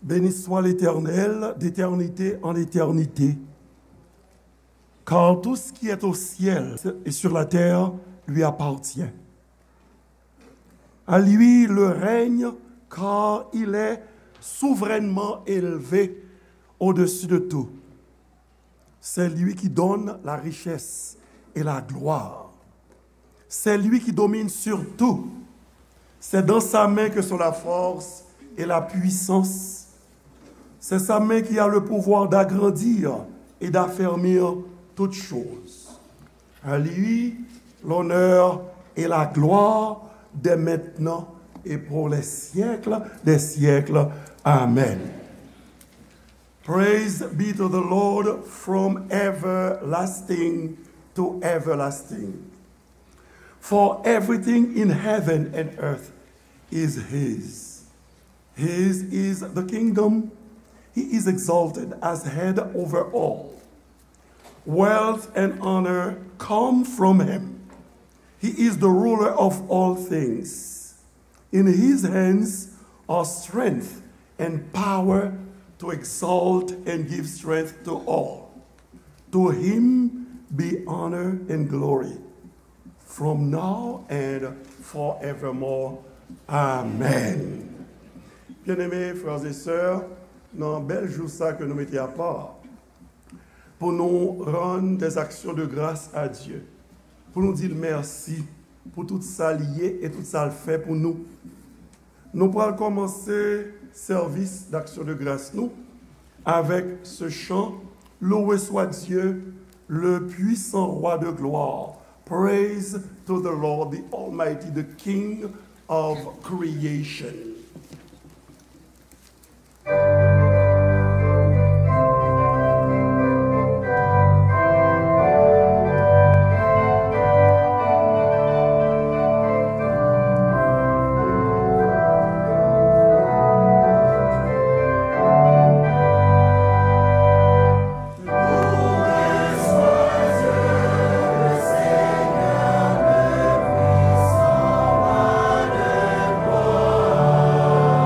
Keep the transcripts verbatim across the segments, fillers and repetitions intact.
Béni soit l'Éternel d'éternité en éternité, car tout ce qui est au ciel et sur la terre lui appartient. À lui le règne, car il est souverainement élevé au-dessus de tout. C'est lui qui donne la richesse et la gloire. C'est lui qui domine sur tout. C'est dans sa main que sont la force et la puissance. C'est sa main qui a le pouvoir d'agrandir et d'affermir toutes choses. À lui, l'honneur et la gloire dès maintenant et pour les siècles des siècles. Amen. Praise be to the Lord from everlasting to everlasting. For everything in heaven and earth is his. His is the kingdom. He is exalted as head over all. Wealth and honor come from him. He is the ruler of all things. In his hands are strength and power to exalt and give strength to all. To him be honor and glory from now and forevermore. Amen. Bien-aimés frères et sœurs, nan bel jou sa que nous mettions à part pour nous rendre des actions de grâce à Dieu, pour nous dire merci pour tout ça lié et tout ça le fait pour nous. Nous pourrons commencer service d'action de grâce nous avec ce chant Loué soit Dieu, le puissant roi de gloire. Praise to the Lord, the Almighty, the King of creation. Oh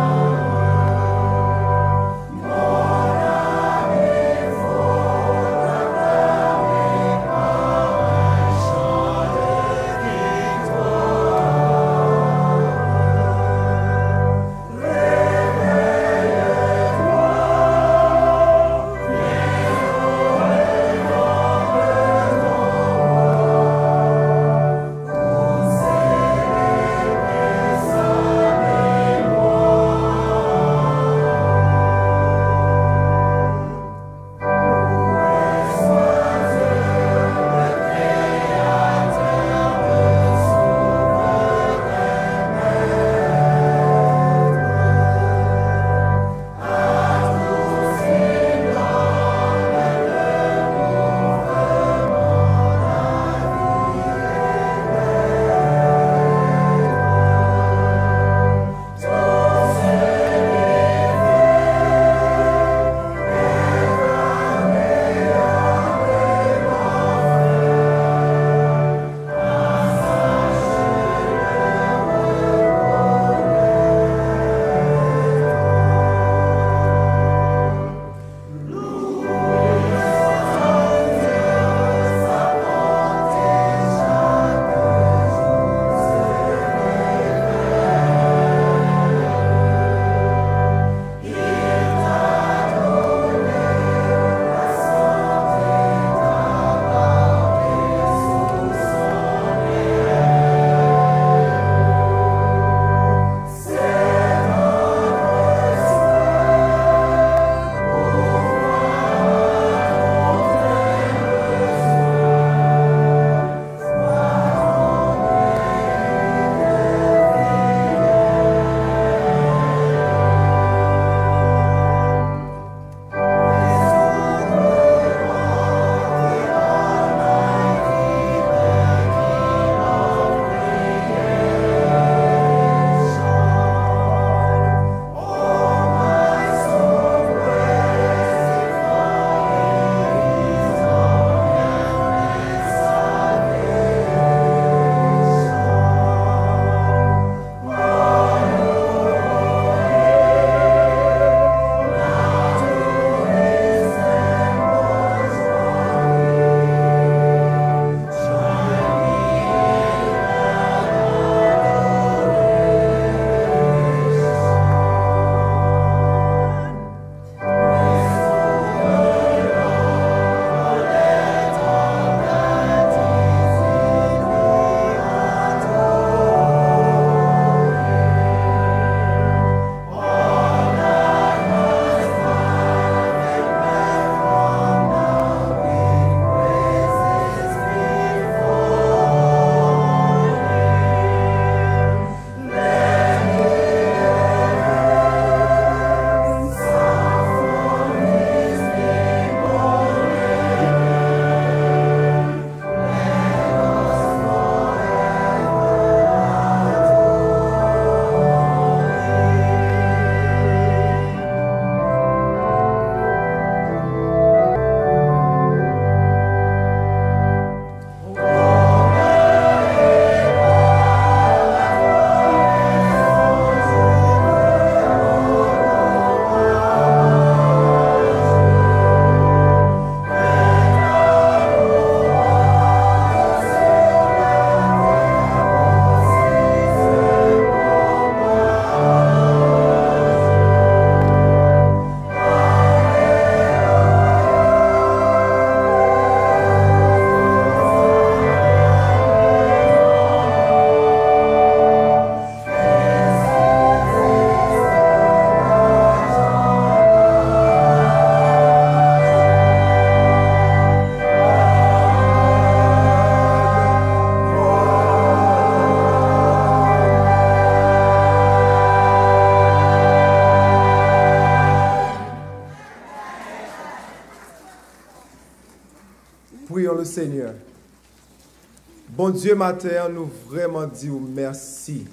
le Seigneur. Bon Dieu, matin, nous vraiment disons merci.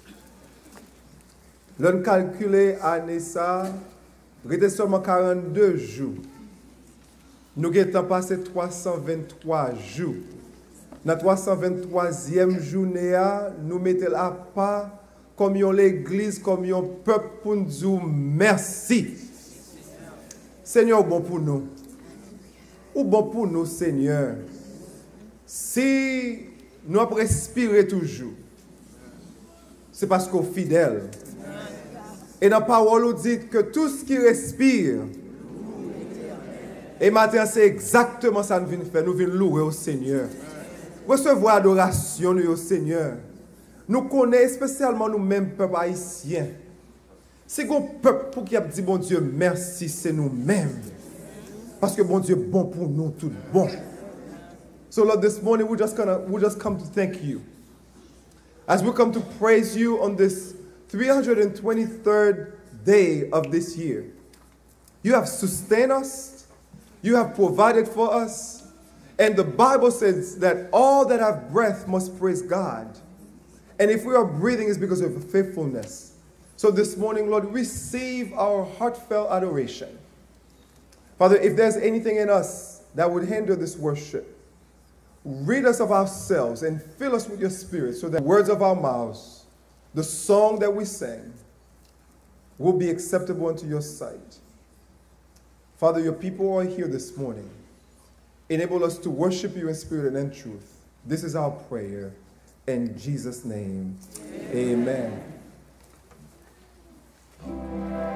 L'on calculé année ça, il était seulement quarante-deux jours. Nous avons passé trois cent vingt-trois jours. Dans la trois cent vingt-troisième journée, nous mettons à part comme l'église, comme un peuple pour nous dire merci. Seigneur, bon pour nous. Ou bon pour nous, Seigneur. Si nous avons respiré toujours, c'est parce qu'on est fidèle. Et dans la parole, on dit que tout ce qui respire, et maintenant, c'est exactement ça que nous venons faire. Nous venons louer au Seigneur. Recevoir l'adoration au Seigneur. Nous connaissons spécialement nous-mêmes, peuple haïtien. C'est un peuple pour qui a dit, bon Dieu, merci, c'est nous-mêmes. Parce que bon Dieu est bon pour nous, tout bon. So Lord, this morning we're just gonna we just come to thank you. As we come to praise you on this three hundred twenty-third day of this year. You have sustained us. You have provided for us. And the Bible says that all that have breath must praise God. And if we are breathing, it's because of faithfulness. So this morning, Lord, receive our heartfelt adoration. Father, if there's anything in us that would hinder this worship, rid us of ourselves and fill us with your spirit so that the words of our mouths, the song that we sing, will be acceptable unto your sight. Father, your people are here this morning. Enable us to worship you in spirit and in truth. This is our prayer. In Jesus' name, amen. Amen.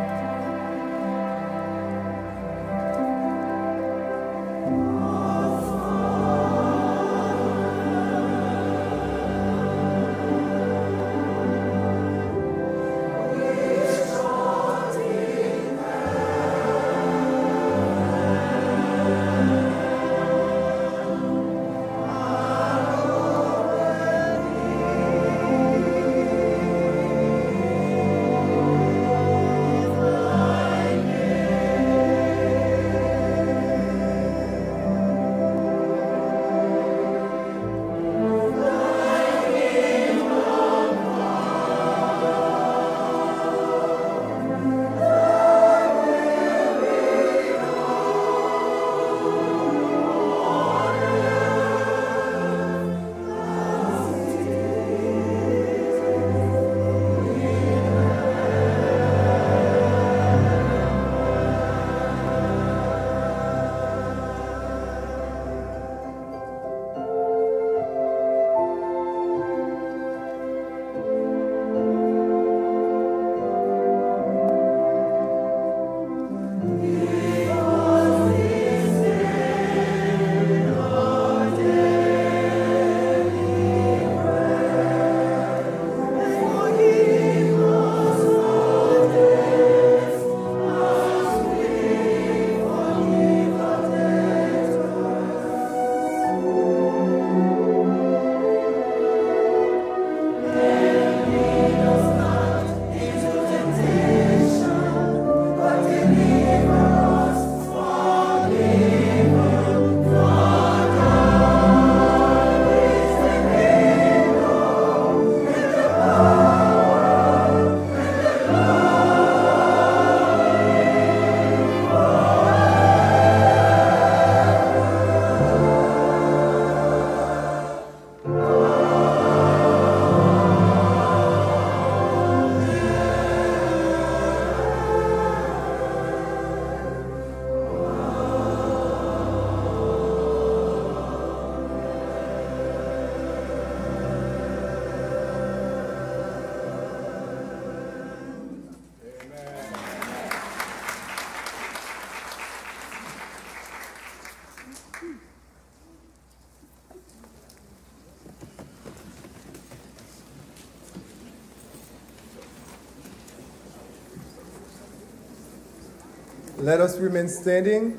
Let us remain standing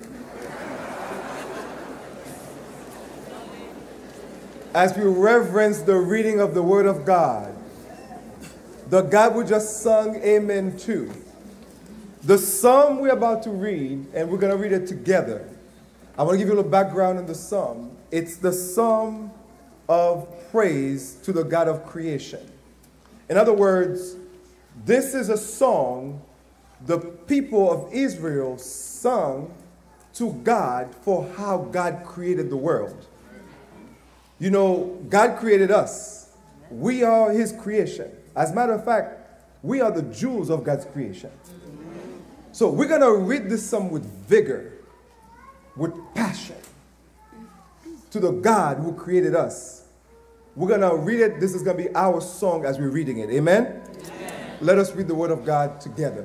as we reverence the reading of the Word of God. The God we just sung amen to. The psalm we're about to read, and we're going to read it together, I want to give you a little background on the psalm. It's the psalm of praise to the God of creation. In other words, this is a song the people of Israel sung to God for how God created the world. You know, God created us. We are his creation. As a matter of fact, we are the jewels of God's creation. So we're going to read this psalm with vigor, with passion, to the God who created us. We're going to read it. This is going to be our song as we're reading it. Amen? Amen? Let us read the word of God together.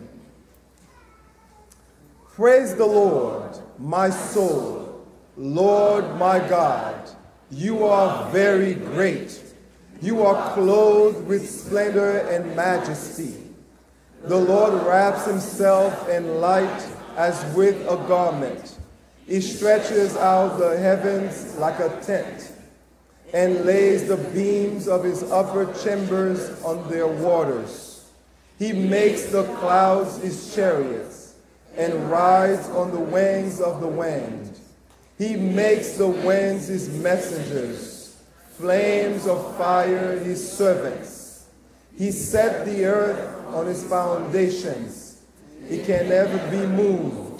Praise the Lord, my soul. Lord, my God, you are very great. You are clothed with splendor and majesty. The Lord wraps himself in light as with a garment. He stretches out the heavens like a tent and lays the beams of his upper chambers on their waters. He makes the clouds his chariots and rides on the wings of the wind. He makes the winds his messengers, flames of fire his servants. He set the earth on its foundations. It can never be moved.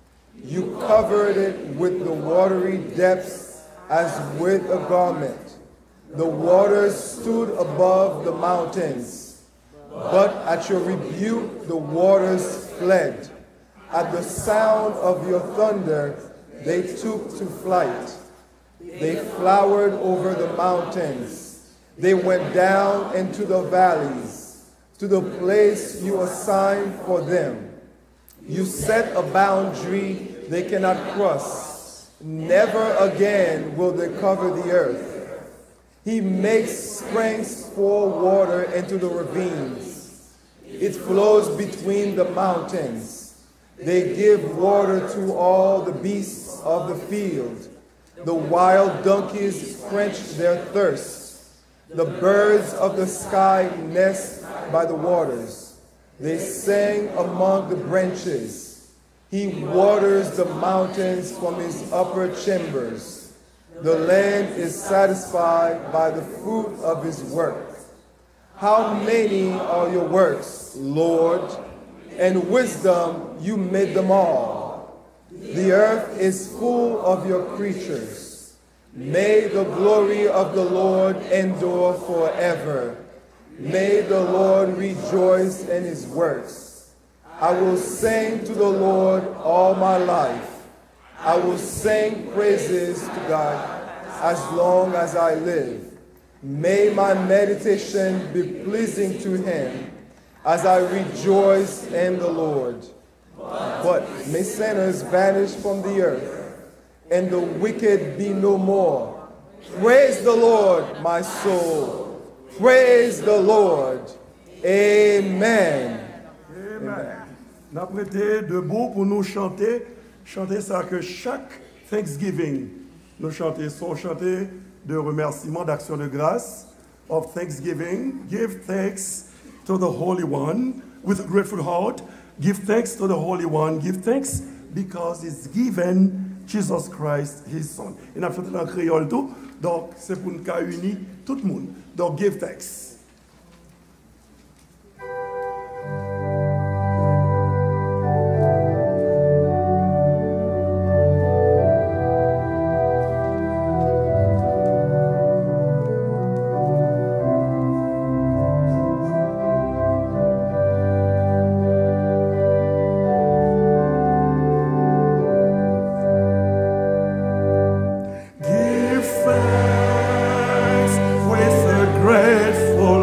You covered it with the watery depths as with a garment. The waters stood above the mountains, but at your rebuke the waters fled. At the sound of your thunder, they took to flight. They flowered over the mountains. They went down into the valleys, to the place you assigned for them. You set a boundary they cannot cross. Never again will they cover the earth. He makes springs pour water into the ravines. It flows between the mountains. They give water to all the beasts of the field. The wild donkeys quench their thirst. The birds of the sky nest by the waters. They sing among the branches. He waters the mountains from his upper chambers. The land is satisfied by the fruit of his work. How many are your works, Lord? And wisdom you made them all. The earth is full of your creatures. May the glory of the Lord endure forever. May the Lord rejoice in his works. I will sing to the Lord all my life. I will sing praises to God as long as I live. May my meditation be pleasing to him as I rejoice in the Lord. But may sinners vanish from the earth, and the wicked be no more. Praise the Lord, my soul. Praise the Lord. Amen. Amen. Nous avons prêté debout pour nous chanter, chanter ça que chaque Thanksgiving, nous chanter, soit chanter de remerciement, d'action de grâce, of Thanksgiving. Give thanks to the Holy One with a grateful heart. Give thanks to the Holy One. Give thanks because He's given Jesus Christ, His Son. Et nous avons chanté dans le créole tout, donc c'est pour nous unir tout le monde. Donc give thanks. Grateful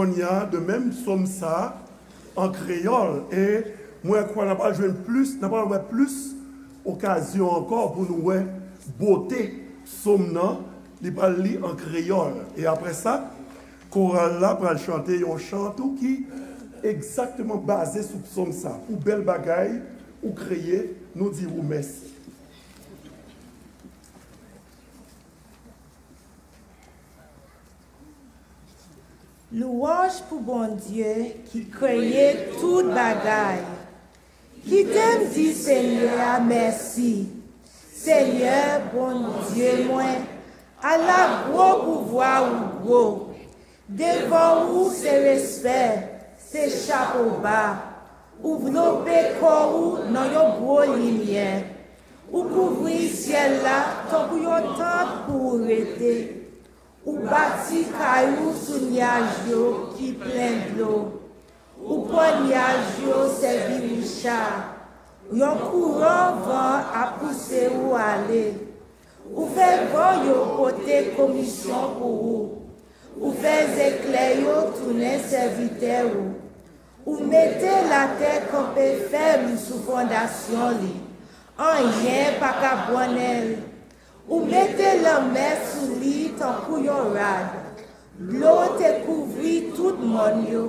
qu'on y a de même somme ça en créole. Et moi, quoi, n'a pas joué plus, n'a pas plus occasion encore pour nous ouais, beauté somme non, il va lire en créole. Et après ça, chorale là pour chanter un chant qui est exactement basé sur somme ça. Ou belle bagaille, ou créer, nous dire merci. Louange pour bon Dieu qui créait toute bagaille. Qui t'aime dit Seigneur, merci. Seigneur, bon Dieu, moi, à la gros pouvoir ou gros. Devant vous, c'est respect, c'est chapeau bas. Ouvre corps ou dans yon gros lumière. Ou couvrir ciel là, tant pour yon temps pour arrêter. Ou bâti caillou sous nuage yo qui plein de l'eau. Ou pon nuage yo servi ou chat. Yon courant vent a poussé ou aller. Ou fait vent yo côté commission pour ou. Ou fait éclair yo tourner serviteur ou. Ou mettez la terre campée ferme sous fondation li. En rien pas qu'à bonel. Ou mettez la mer sous lit en couillon rade. L'eau te couvrit tout le monde yo.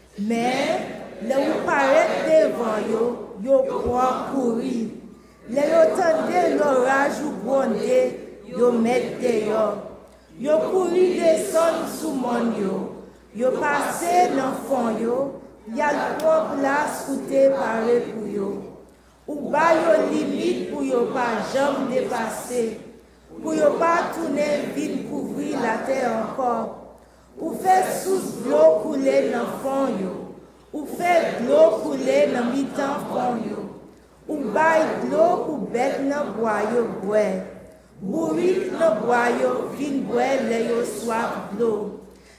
Mais, le ou paraît devant yo, yo croit courir. Le yo tende l'orage ou gronder, yo met dehors. Yo couru descendre sous monde yo. Yo passé dans fond yo, y'a le propre place où te paré pour yo. Ou ba yo limite pour yo pas jamais dépasser. Pour yo pas tourner vite couvrir la terre encore. Ou fait sous l'eau couler dans fond yo. Ou fait l'eau couler dans mi-temps fond yo. Ou bail l'eau pour bête dans bois yo boire. Bourrique dans bois yo vin boire le yo soif l'eau.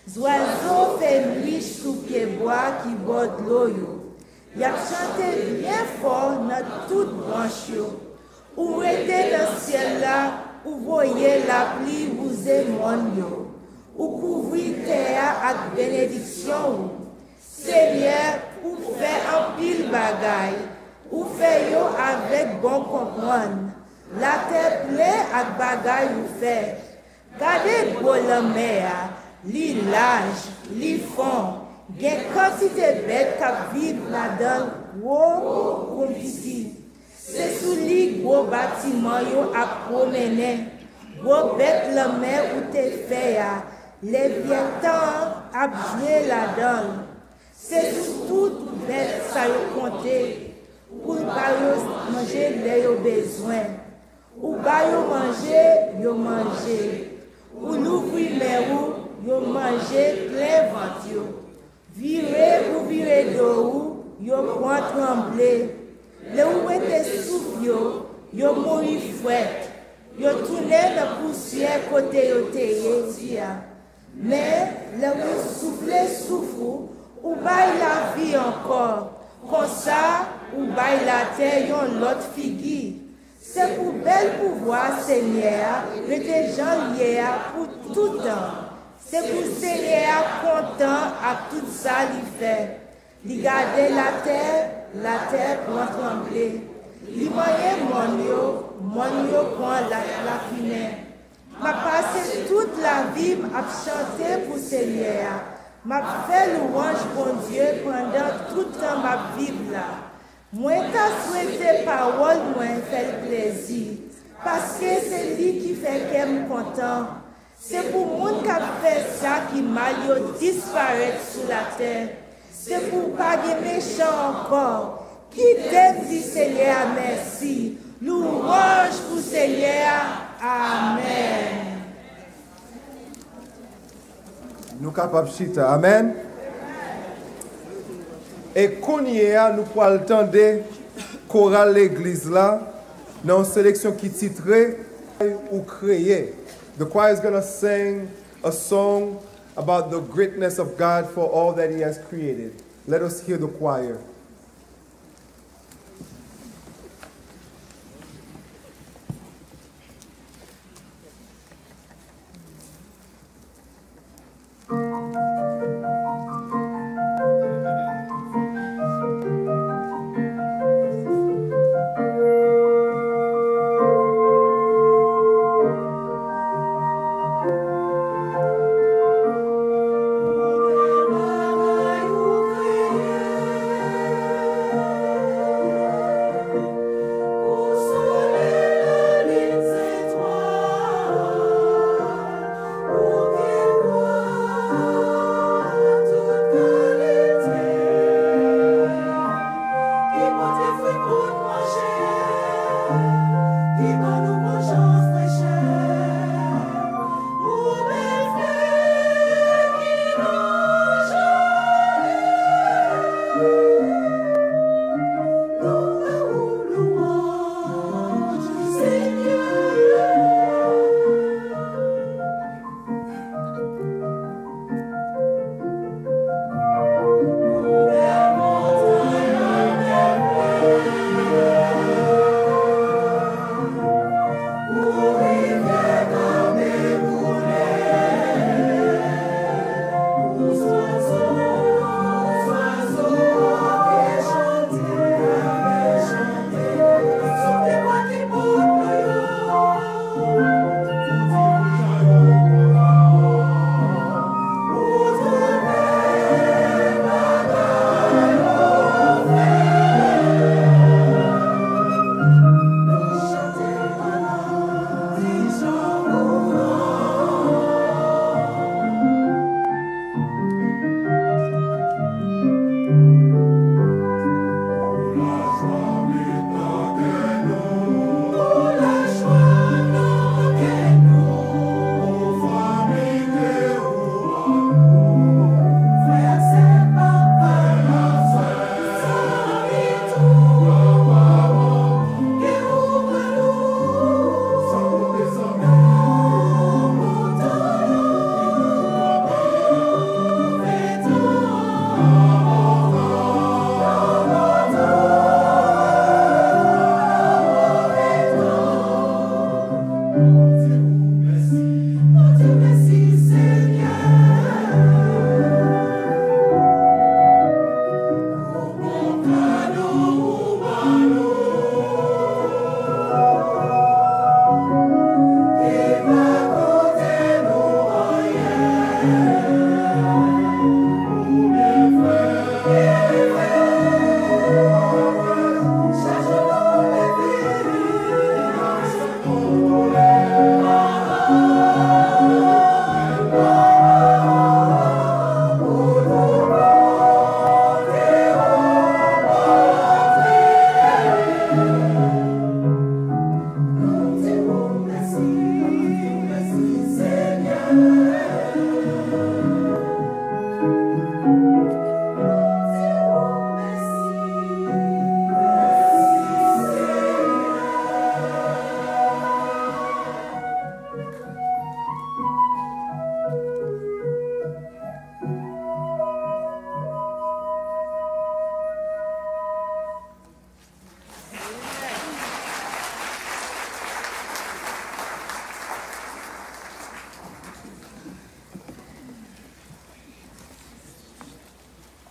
Oiseau fait nuit sous pied bois qui borde l'eau yo. Y a chanté bien fort dans toute branche yo. Ou était dans le ciel là. Ou voyez la pluie vous et mon yo. Ou couvrir terre avec bénédiction. Seigneur, ou fait un pile bagaille. Ou fait yo avec bon comprendre. La terre pleine avec bagaille ou fait. Gardez beau la mer, li large, li fond. Gen quantité bête qui vivent là-dedans, gros comme ici. C'est sous les gros bâtiments yo a promener. Gros bête la mer où te fait les vieux temps a joué là-dedans. C'est sous toute bête ça yo compter pour ba yo manger les yo besoin. Ou ba yo manger, yo manger. Ou l'ouvrir mer ou yo manger plein vent yo. Virer ou virer d'eau ou yo point trembler. Le ou était souffle yo, yo mouri fouette. Yo tourné la poussière côté yo teye. Mais le ou souffle souffle ou baille la vie encore. Comme ça, ou baille la terre yon l'autre figure. C'est pour bel pouvoir Seigneur, le gens liés pour tout temps. C'est pour Seigneur content à tout ça li fait. Li garder la terre, la terre pour trembler. Li moyen mon yo, mon yo prend la, la finesse. M'a passé toute la vie à chanter pour Seigneur. M'a fait louange pour Dieu pendant tout le temps ma vie là. Moi t'as souhaité parole, moi fait plaisir. Parce que c'est lui qui fait qu'elle me content. C'est pour monde qui a fait ça qui mal disparaître sur la terre. C'est pour pas des méchants encore. Qui t'aime dit Seigneur, merci. Louange pour Seigneur. Amen. Nous capables chita. Amen. Et qu'on y est, nous pouvons entendre chorale l'église là, dans une sélection qui titrée ou créée. The choir is going to sing a song about the greatness of God for all that He has created. Let us hear the choir.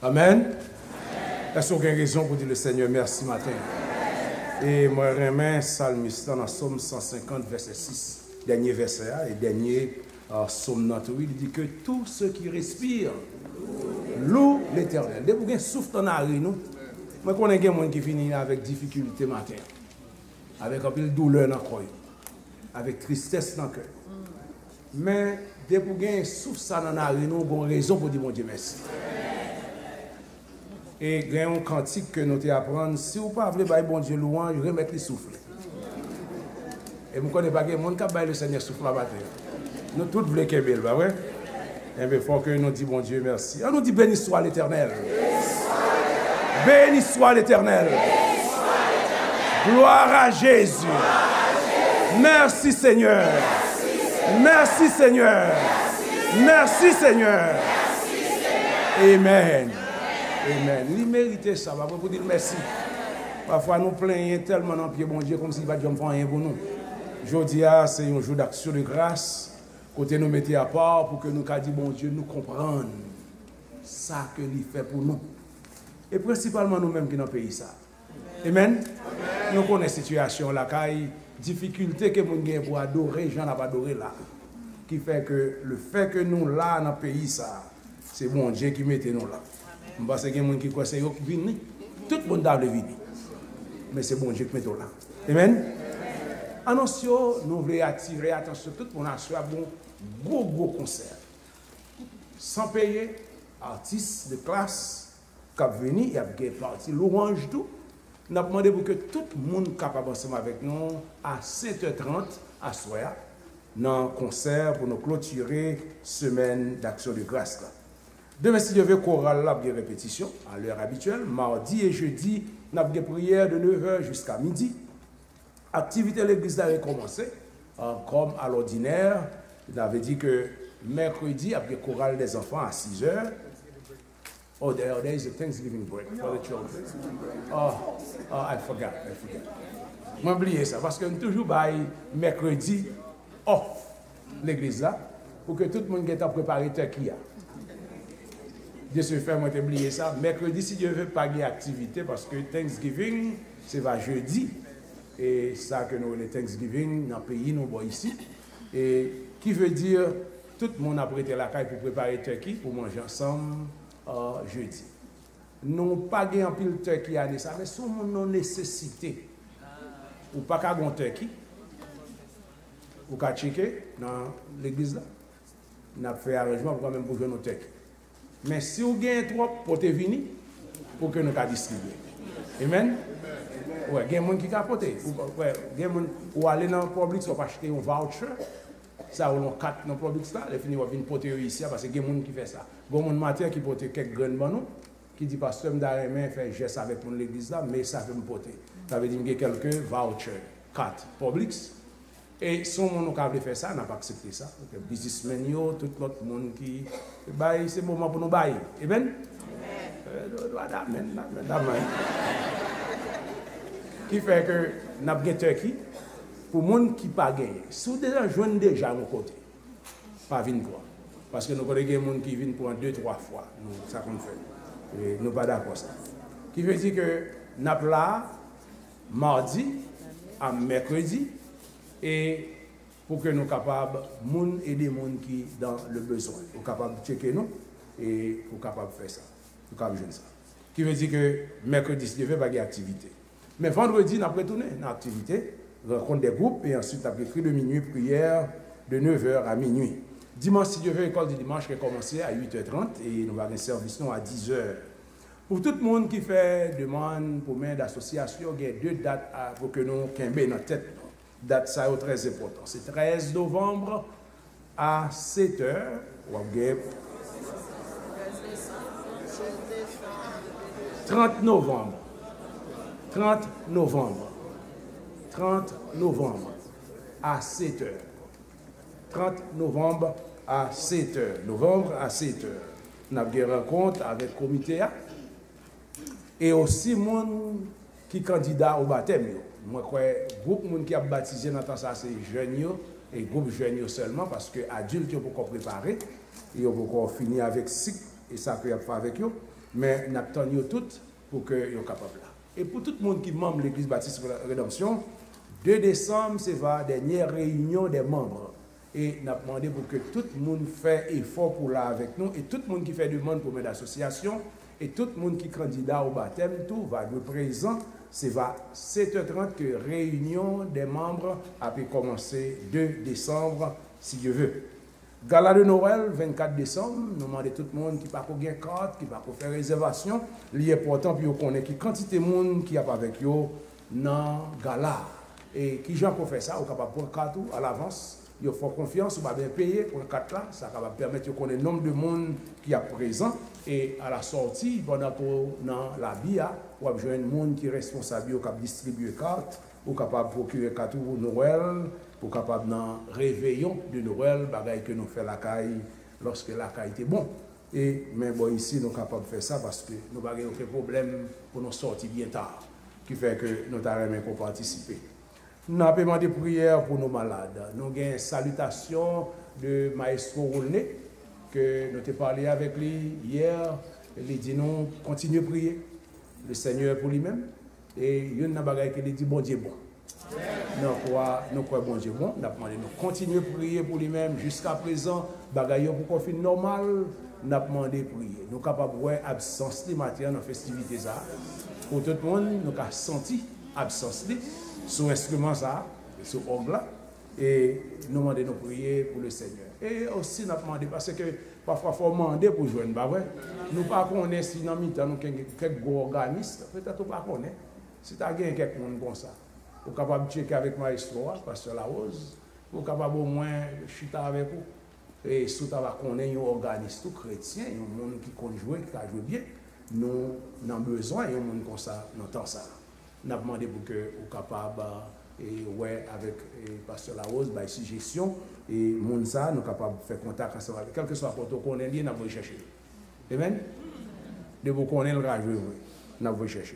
Amen. Est-ce qu'il y a une raison pour dire le Seigneur merci matin? Et moi, je remets Psalmiste dans Somme cent cinquante, verset six, dernier verset, et dernier uh, Somme dans tout, il dit que tous ceux qui respirent louent l'Éternel. Dès que vous avez un souffle dans la rue, nous, moi, je connais des gens qui finissent avec difficulté matin, avec un peu de douleur dans le cœur, avec tristesse dans le cœur. Mais dès que vous avez un souffle dans la rue, nous avons raison pour dire mon Dieu merci. Et il y a un cantique que nous apprenons. Si vous ne voulez pas bon Dieu louange, remettez le souffle. Et vous ne connaissez pas que le monde qui a le Seigneur souffle à battre. Nous tous voulons qu'il y ait pas vrai? Et bien, il faut que nous disions bon Dieu merci. On nous dit béni soit l'Éternel. Béni soit l'Éternel. Gloire à Jésus. Merci Seigneur. Merci Seigneur. Merci Seigneur. Amen. Amen. Il mérite ça. Va vous dire merci. Parfois nous plaignons tellement dans le pied bon Dieu comme s'il va dire rien pour nous. Aujourd'hui, c'est un jour d'action de grâce. Côté nous mettons à part pour que nous disions bon Dieu nous comprendre ça que il fait pour nous. Et principalement nous-mêmes qui dans le pays ça. Amen. Amen. Nous connaissons la situation là, la difficulté que nous avons pour adorer, j'en ai pas adoré là. Qui fait que le fait que nous là dans le pays ça, c'est bon Dieu qui mette nous là. Je pense qu'il y a des gens qui croient que c'est eux qui viennent. Tout le monde doit venir. Mais c'est bon Dieu qui met là. Amen. Annonce, nous voulons attirer attention tout le monde à un gros, gros concert. Sans payer, artistes de classe qui viennent, il y a des parties louange tout. Nous avons demandé pour que tout le monde soit capable ensemble avec nous à sept heures trente à soir dans un concert pour nous clôturer semaine d'action de grâce. Là. Demain, si Dieu veut, chorale là, bien répétition à l'heure habituelle. Mardi et jeudi, nous avons des prières de neuf heures jusqu'à midi. Activité de l'église a commencé, euh, comme à l'ordinaire. Il avait dit que mercredi, après chorale des enfants à six heures. Oh, there, there is a Thanksgiving break for the children. Oh, oh I forgot, I forgot. J'ai oublié ça, parce que nous toujours bail mercredi off l'église là, pour que tout le monde ait préparé Turquie. Dieu se fait, moi, oublié ça. Mercredi, si Dieu veut, pas d'activité, parce que Thanksgiving, c'est va jeudi. Et ça que nous, les Thanksgiving, dans le pays, nous, bon, ici. Et qui veut dire, tout le monde a prêté la caille pour préparer Turquie, pour manger ensemble euh, jeudi. Nous pas gagné en pile Turquie à ça, mais son non nécessité. Ou pas qu'à gon Turquie. Ou qu'à checker dans l'église là. On a fait arrangement pour même pour jouer nos Turquie. Mais si vous gagnez trop, pour te venir, pour que nous puissions distribuer. Amen. Oui, il y a des gens qui capotent. Ou aller dans le public, ou acheter un voucher. Ça, ou l'on quatre dans le public, là, et finir, on vient porter ici, parce qu'il y a des gens qui font ça. Il y a des gens matin qui portent quelques graines de nous, qui dit, pasteur, je vais faire geste avec l'église là, mais ça peut me porter. Ça veut dire qu'il y a quelques vouchers, quatre publics. Et si on a fait ça, on n'a pas accepté ça. Les businessmen, tout l'autre monde qui. C'est le moment pour nous bailler. Amen? Amen. Amen. Qui fait que nous avons gagné Turquie pour les gens qui n'ont pas gagné. Si vous déjà jouez déjà à mon côté, pas venir quoi. Parce que nous avons des gens qui viennent pour deux, trois fois. C'est ça qu'on fait. Et nous ne sommes pas d'accord ça. Qui veut dire que nous sommes là, mardi, à mercredi, et pour que nous soyons capables d'aider les gens qui sont dans le besoin. Nous sommes capables de checker nous et nous sommes capables de faire ça. Nous sommes capables de faire ça. Qui veut dire que mercredi, si Dieu veut, pas d'activité. Mais vendredi, nous avons retourné dans l'activité, rencontre des groupes, et ensuite, nous avons écrit de minuit, prière de neuf heures à minuit. Dimanche, si Dieu veut, l'école du dimanche qui a commencé à huit heures trente et nous avons un service à dix heures. Pour tout le monde qui fait demande pour main d'association, il y a deux dates pour que nous cambions dans la tête. Date ça est très important. C'est treize novembre à sept heures. trente novembre. trente novembre. trente novembre à sept heures. trente novembre à sept heures. Novembre à sept heures. Nous avons une rencontre avec le comité et aussi monde qui est candidat au baptême. Moi, je crois que le groupe qui a baptisé dans temps ça, c'est jeunes et groupe jeunes seulement parce que adultes peuvent préparer et ils peuvent finir avec cycle et ça peut faire avec eux. mais nous attendons toutes pour que soient capables là. Et pour tout le monde qui est membre de l'Église Baptiste Rédemption, deux décembre, c'est la dernière réunion des membres. Et nous avons demandé pour que tout le monde fasse effort pour là avec nous, et tout le monde qui fait demande pour mettre l'association, et tout le monde qui est candidat au baptême, tout va être présent. C'est à sept heures trente que la réunion des membres a pu commencer deux décembre, si Dieu veut. Gala de Noël, vingt-quatre décembre, nous demandons tout le monde qui n'a pas de carte, qui n'a pas faire réservation. L'important pour qu'on ait qui quantité de monde qui a avec eux dans Gala. Et qui gens pour faire ça, on est capable de prendre carte à l'avance. Il faut confiance, on va bien payer pour le carte là. Ça va permettre de connaître le nombre de monde qui est présent. Et à la sortie, pendant qu'on dans la B I A, on va jouer un monde qui est responsable, qui distribue carte, ou capable de procurer carte pour Noël, pour capable dans réveillon de Noël, bagaille que nous fait la caille lorsque la caille était bon. Et mais bon ici nous sommes capables de faire ça parce que nous n'avons aucun problème pour nous sortir bien tard, qui fait que nous avons participer. Nous avons demandé prière pour nos malades. Nous avons une salutation de Maestro Rolné, que nous avons parlé avec lui hier. Il dit nous continuons à prier le Seigneur pour lui-même. Et il y a une bagaille qui dit bon Dieu bon. Nous croyons, nous croyons bon Dieu bon. Nous avons demandé nous continuer à prier pour lui-même. Jusqu'à présent, bagaille pour qu'on fasse normal, nous avons demandé de prier. Nous sommes capables de voir l'absence de matière dans la festivité. Pour tout le monde, nous avons senti l'absence sur l'instrument, sur l'orgue. Et nous demandons de prier pour le Seigneur. Et aussi, nous avons demandé, parce que parfois, il faut demander pour jouer. Nous ne connaissons pas si dans le temps, nous avons quelques organismes. Peut-être que nous ne connaissons pas. Si tu as quelqu'un comme ça, vous êtes capable de checker avec Maestro, Pasteur Larose, vous êtes capable au moins de chuter avec vous. Et si vous avez un organisme chrétien, il y a un monde qui compte jouer, qui a joué bien, nous avons besoin, il y a un monde comme ça, nous avons ça. Nous avons demandé pour que vous soyez capable, et ouais, avec le Pasteur Larose, bah, suggestion, et monde ça, nous sommes capables de faire contact ensemble avec, quel que soit le qu'on est lié, nous allons chercher. Amen? De vous connaître le rajouter, nous allons chercher.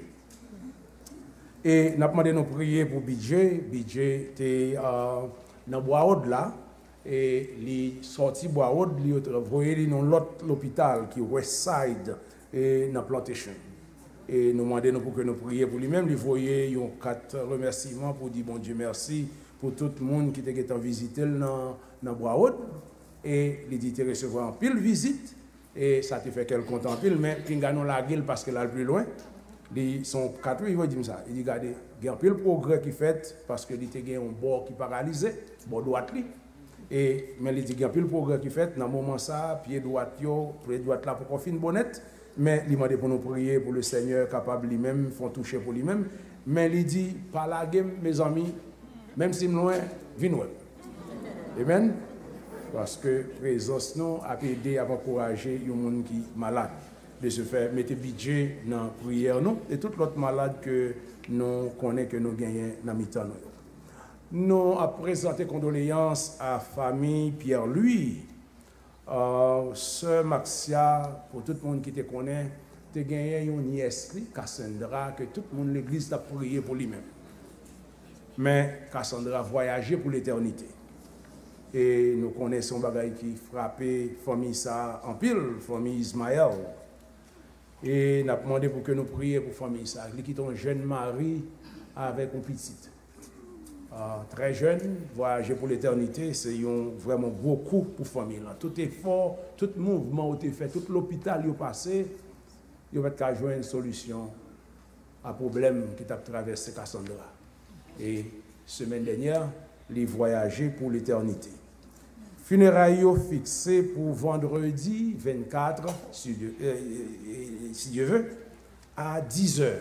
Et nous avons demandé de prier pour B J. B J était dans le bois là. Et il est sorti de bois il est envoyé dans l'autre hôpital qui est Westside et dans Plantation. Et nous demandons pour que nous prions pour lui-même. Il voyait quatre remerciements pour dire bon Dieu merci pour tout le monde qui était visité dans le bois. Et il dit qu'il recevoir en pile visite. Et ça te fait qu'elle compte en pile, mais il gagne la gueule parce qu'elle est plus loin. Ils sont quatre, il va dire ça. Il dit, regardez, il y a un peu de progrès qui fait parce qu'il y a un bord qui est paralysé, bord droit. Et, mais il dit, il y a un peu de progrès qui fait, dans le moment ça, pied droit, pied droit là pour qu'on finisse bonnette. Mais il m'a dit pour nous prier pour le Seigneur capable lui-même, font toucher pour lui-même. Mais il dit, par la game, mes amis, même si loin, viens-nous. Amen. Parce que la présence nous a aidé à encourager les gens qui sont malades. De se faire mettre budget dans la prière, nous, et tout l'autre malade que nous connaissons, que nous gagnons dans le temps. Nous avons présenté condoléances à la famille Pierre-Louis, euh, Sœur Maxia, pour tout le monde qui te connaît, tu as gagné une nièce, Cassandra, que tout le monde de l'église a prié pour lui-même. Mais Cassandra a voyagé pour l'éternité. Et nous connaissons bagaille qui frappait la famille ça en pile, la famille Ismaël. Et nous avons demandé pour que nous prions pour la famille. Ça. Ils quittent un jeune mari avec une petite. Euh, très jeune, voyager pour l'éternité, c'est vraiment beaucoup pour la famille. Là. Tout effort, tout mouvement a été fait, tout l'hôpital est passé, il va être jouer une solution à un problème qui a traversé Cassandra. Et semaine dernière, il voyager pour l'éternité. Funérailles fixées pour vendredi vingt-quatre, si Dieu, euh, si Dieu veut, à dix heures.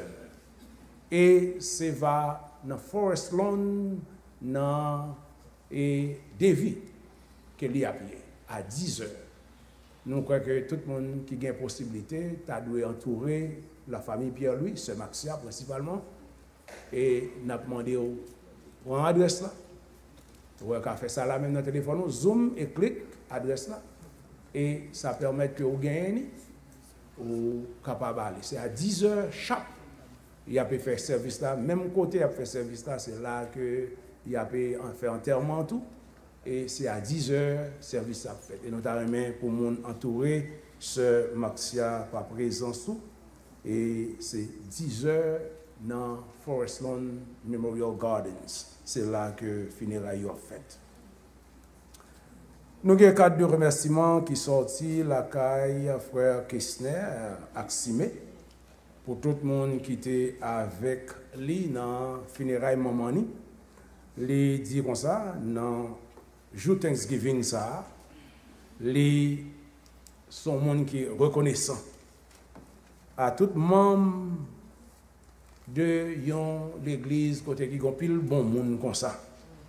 Et c'est va dans Forest Lawn, dans et Davie, qu'il y a pied, à dix heures. Nous croyons que tout le monde qui a une possibilité, tu doit entourer la famille Pierre-Louis, ce Maxia principalement, et nous avons demandé pour l'adresse là. Vous pouvez faire ça là même dans le téléphone, zoom et clic, adresse là. Et ça permet que vous gagnez ou capable d'aller. C'est à dix heures chaque. Il a pu faire service là. Même côté, il a fait service là, c'est là qu'il a pu faire enterrement tout. Et c'est à dix heures, service ça fait. Et nous avons pour monde entourer Sœur Maxia pas présent sous et c'est dix heures dans Forest Lawn Memorial Gardens. C'est là que funérailles ont fait. Nous avons un cadre de remerciement qui sorti la caille frère Kessner Aximé pour tout le monde qui était avec lui dans funérailles Mamani. Les dit comme ça dans jour Thanksgiving ça, les sont monde qui est reconnaissant à tout membre de l'église côté qui ont pile bon monde comme ça.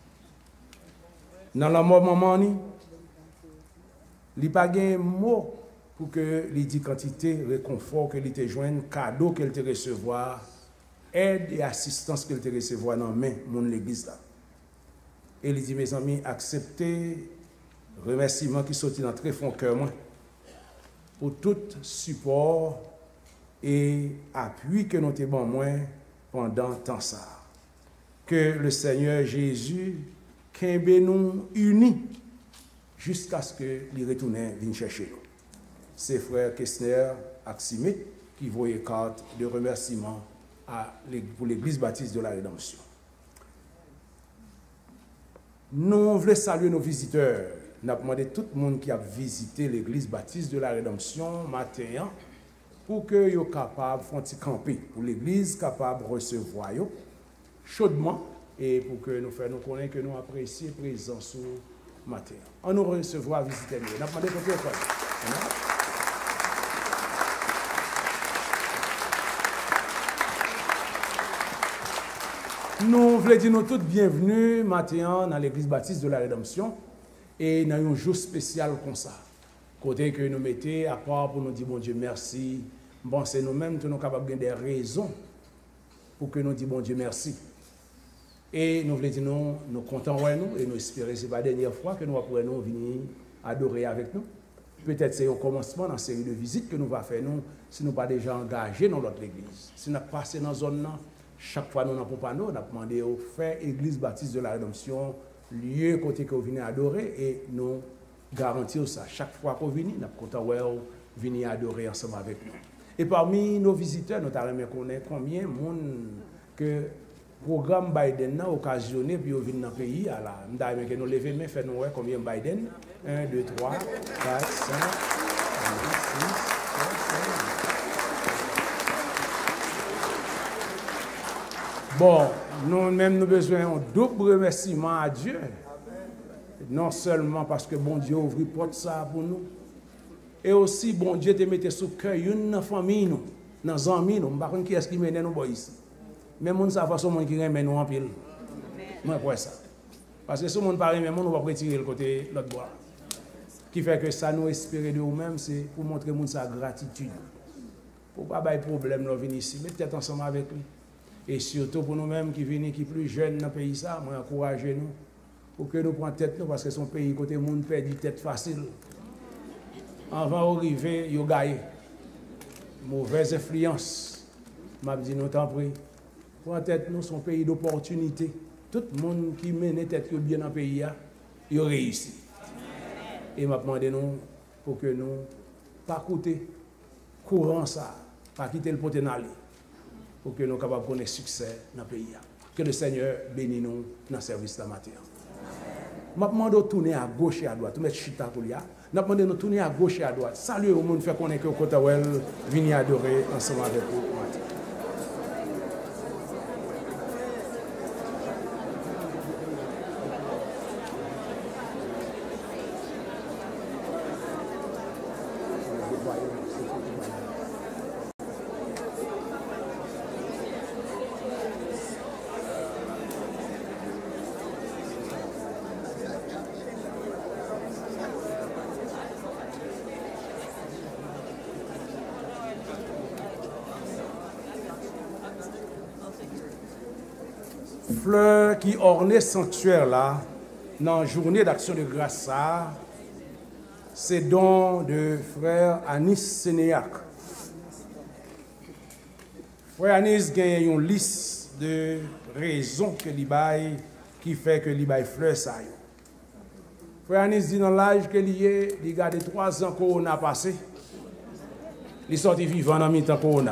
Dans la mort Mamani, il n'y a pas de mot pour que il dit quantité réconfort que il te joigne, cadeau qu'elle te recevoir, aide et assistance qu'elle te recevoir dans main mon l'église là. Et il dit mes amis, acceptez remerciement qui sorti dans très fond cœur moi pour tout support et appui que nous avons moins pendant temps ça. Que le Seigneur Jésus qu'embe nous unis jusqu'à ce que il retourne vienne chercher nous. C'est frère Kessner Aximé qui voit une carte de remerciement à, pour l'église baptiste de la Rédemption. Nous voulons saluer nos visiteurs. Nous avons demandé à tout le monde qui a visité l'église baptiste de la Rédemption matin pour que soient capables de faire camper, pour l'église capable de recevoir chaudement et pour que nous fassions nous connaître que nous apprécions la présence au matin. On nous recevra visiter nous. Nous avons demandé pour que nous voulons dire nous tous bienvenus matin dans l'église baptiste de la Rédemption et dans un jour spécial comme ça. Côté que nous mettons à part pour nous dire bon Dieu merci. Bon, c'est nous-mêmes qui sommes capables de des raisons pour que nous disions bon Dieu merci. Et nous voulons dire nous, nous comptons ouais nous et nous espérons que ce n'est pas la dernière fois que nous pourrons venir adorer avec nous. Peut-être c'est au commencement dans la série de visites que nous allons faire nous, si nous ne sommes pas déjà engagés dans notre église. Si nous sommes passés dans la zone là, chaque fois nous n'avons pas nous, nous avons demandé au frère Église Baptiste de la Rédemption, lieu côté que vous venez adorer et nous garantissons ça. Chaque fois que vous venez, nous sommes contents de venir adorer ensemble avec nous. Et parmi nos visiteurs, nous avons connaître combien de monde que le programme Biden a occasionné puis venir dans le pays. Nous avons levé main, fait nous combien Biden un, deux, trois, quatre, cinq, six, sept, bon, nous-mêmes, nous avons besoin d'un double remerciement à Dieu. Non seulement parce que bon Dieu ouvre porte ça pour nous, et aussi bon Dieu te mette sous cœur une famille, nous, dans les amis, nous. Je ne sais pas qui est-ce qui mène nous ici. Mais nous savons que qui remet nous en pile. Moi, pour ça. Parce que si on ne parle même, on va retirer le côté l'autre bois. Qui fait que ça nous espérer de nous-mêmes, c'est pour montrer nous sa gratitude. Pour ne pas avoir de problème de venir ici, mais peut-être ensemble avec lui. Et surtout pour nous-mêmes qui viennent, qui sont plus jeunes dans le pays, ça, moi, encouragez nous pour que nous prenions tête, nous, parce que son pays, côté monde, perd tête facile. Avant d'arriver, il y a gagné. Mauvaise influence. Je dis, nous t'en prie. Prends tête, nous, son pays d'opportunité. Tout le monde qui mène tête bien dans le pays, il a réussi. Et je demande nous pour que nous pas coûter courant ça, pas quitter le potenali, pour que nous soyons capables de connaître succès dans le pays. Que le Seigneur bénisse nous dans le service de la matière. Je demande de tourner à gauche et à droite, de mettre chita pour lui. Je demande de tourner à gauche et à droite. Salut au monde, fait qu'on est que Kotawel vient adorer ensemble avec vous. Fleur qui ornait sanctuaire là, dans la journée d'action de grâce, c'est don de frère Anis Sénéac. Frère Anis gagne une liste de raisons que l'Ibaï qui fait que l'Ibaï fleur ça. Frère Anis dit dans l'âge que l'il est, il garde trois ans qu'on a passé, Il sorti vivant dans mi-temps corona.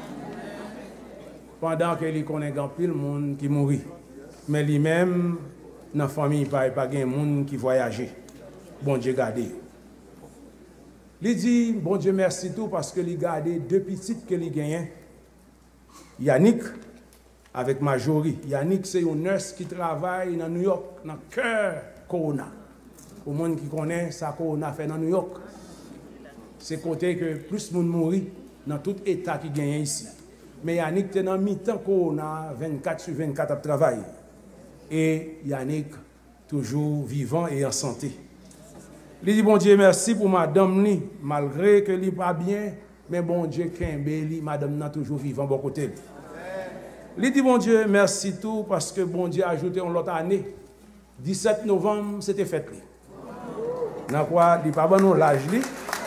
Pendant que il connaît grand pile monde qui mourit. Mais lui-même dans la famille pas pas gain monde qui voyager. Bon Dieu gardé. Il dit bon Dieu merci tout parce que il gardé deux petites que il gagne. Yannick avec Marjorie. Yannick c'est une nurse qui travaille dans New York dans cœur corona. Au monde qui connaît ça corona fait dans New York. C'est côté que plus de monde mourit dans tout état qui gagne ici. Mais Yannick était dans mi-temps corona vingt-quatre sur vingt-quatre à travailler. Et Yannick toujours vivant et en santé. Il dit bon Dieu merci pour madame li, malgré que li pas bien, mais bon Dieu kembe li, madame n'a toujours vivant bon côté. Il dit bon Dieu merci tout parce que bon Dieu a ajouté une autre année. dix-sept novembre, c'était fête li. Dans quoi il pas bon l'âge li.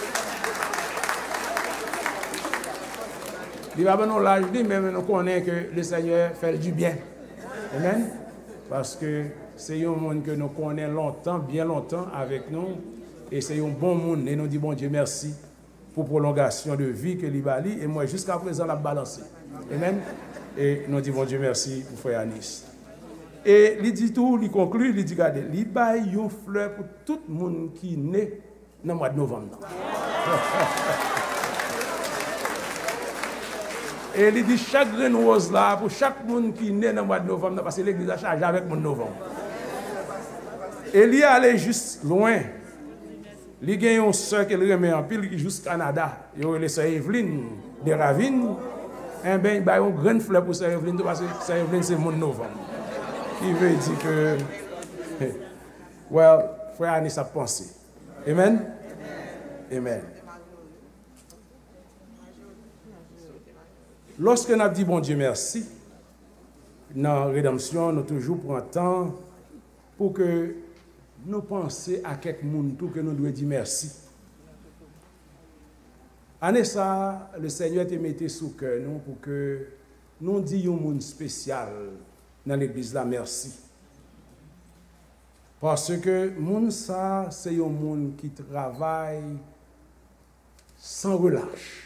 Il va bon l'âge li, mais nous connaissons que le Seigneur fait du bien. Amen. Parce que c'est un monde que nous connaissons longtemps, bien longtemps avec nous. Et c'est un bon monde. Et nous disons, bon Dieu, merci pour la prolongation de vie que l'Ibali. Et moi, jusqu'à présent, la balancé. Amen. Et nous disons, bon Dieu, merci pour frère Anis. Et il dit tout, il conclut, il dit, regardez, il baille une fleur pour tout le monde qui est né dans le mois de novembre. Et il dit, chaque grain rose là, pour chaque monde qui est né dans le mois de novembre, parce que l'église a chargé avec le mois de novembre. Et il est allé juste loin. Il y a une soeur qui remet en pile qui est juste au Canada. Il y a la soeur Evelyne de Ravine. Et bien, il y a une grande fleur pour soeur Evelyne, parce que soeur Evelyne, c'est le mois de novembre. Qui veut dire que. Well, frère Anis a pensé. Amen? Amen. Lorsque nous avons dit bon Dieu merci, dans la rédemption, nous toujours prenons temps pour que nous pensions à quelques monde tout que nous devons dire merci. Année ça, le Seigneur te mettait sous cœur nous pour que nous disions un monde spécial dans l'église là merci. Parce que monde ça, c'est un monde qui travaille sans relâche.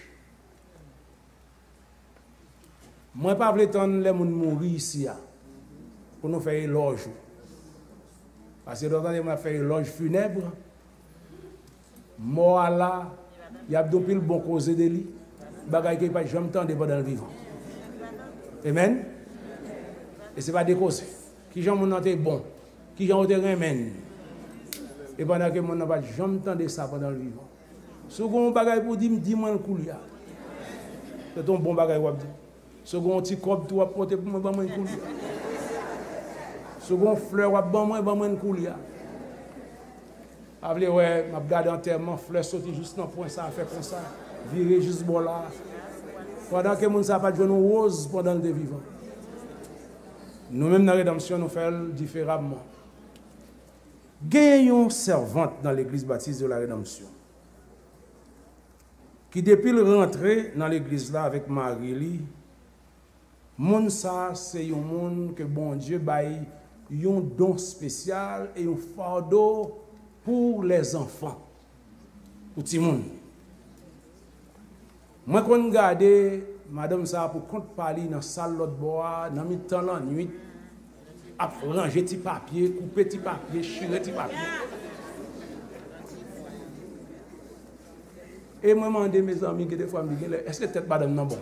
Moi, je ne veux pas attendre les gens mourir ici pour nous faire éloge. Parce que d'autant que nous faire éloge funèbre, mort là, il y a depuis le bon cause de lui, bagay qui pas jamais tendre pendant le vivant. Amen. Et ce n'est pas des causes. Qui j'en mon été bon, qui j'en été remène. Et pendant que mon n'a pas jamais tendre ça pendant le vivant. Second bagay pour dire dis-moi le coup là. C'est ton bon bagay pour dire. Second petit corps tu vas porter pour moi ba moi coulia. Second fleur va ba moi ba moi coulia. Avle ouais, m'a regarder enterrement fleur sorti juste dans point ça fait comme ça, virer juste bon là. Pendant que moun ça pas jouer une rose pendant le vivant. Nous même dans la rédemption nous faisons différemment. Gagnons servante dans l'église baptiste de la rédemption. Qui depuis le rentré dans l'église là avec Marie-Li, moun ça c'est un monde que bon Dieu baille un don spécial et un fardeau pour les enfants. Pour tout le monde. Moi quand regarde madame ça pour compte parler dans salle l'autre bois dans mi temps la nuit a ranger petit papier, couper petit papier, chirer petit papier. Et moi demande mes amis que des fois me disent est-ce que tête madame non bon.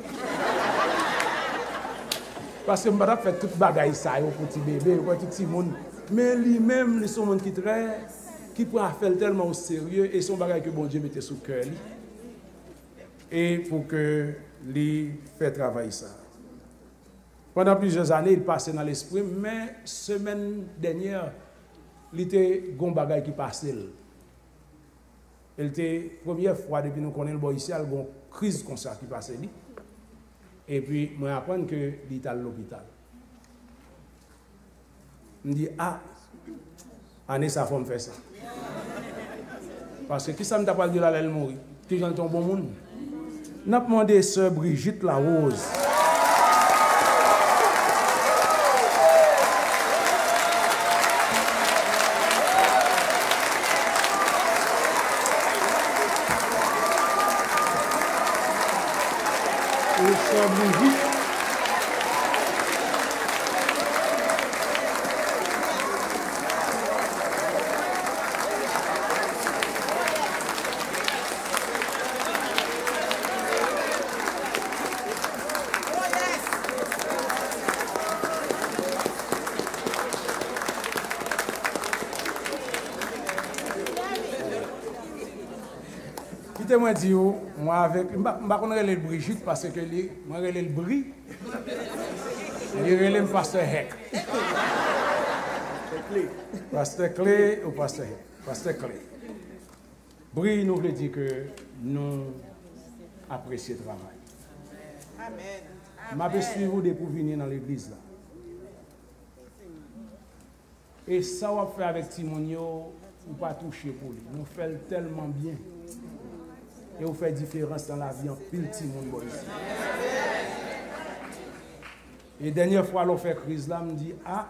Parce que je ne fais toute bagaille ça pour petit bébé, pour tout petit monde. Mais lui-même, il sont monde qui très qui prend faire tellement au sérieux et son bagaille que bon Dieu mettait sous cœur et pour que lui fait travailler ça. Pendant plusieurs années, il passait dans l'esprit, mais semaine dernière, il était gon bagaille qui passait. Il était première fois depuis nous connaissons le boy ici, il y a une crise comme ça qui passait. Et puis, je apprends que il est à l'hôpital. Je me dis, ah, année ça faut me faire ça. Parce que qui ça me t'a pas dit là, elle mourit. Tu es un bon monde. N'a pas demandé sœur Brigitte la Rose. Pasteur Brigitte. Moi dit moi avec m'a connait le Brigitte parce que lui moi relé le Bri il relé pasteur Heck pasteur Clé ou pasteur Heck pasteur Clé Bri nous veut dire que nous apprécions le travail. Amen. M'a vais suivre de pour venir dans l'église là. Et ça on fait avec Timonio ou pas toucher pour lui. Nous fait tellement bien. Et vous faites différence dans la vie en pile petit monde ici. Et dernière fois, l'on fait crise là, me dit ah,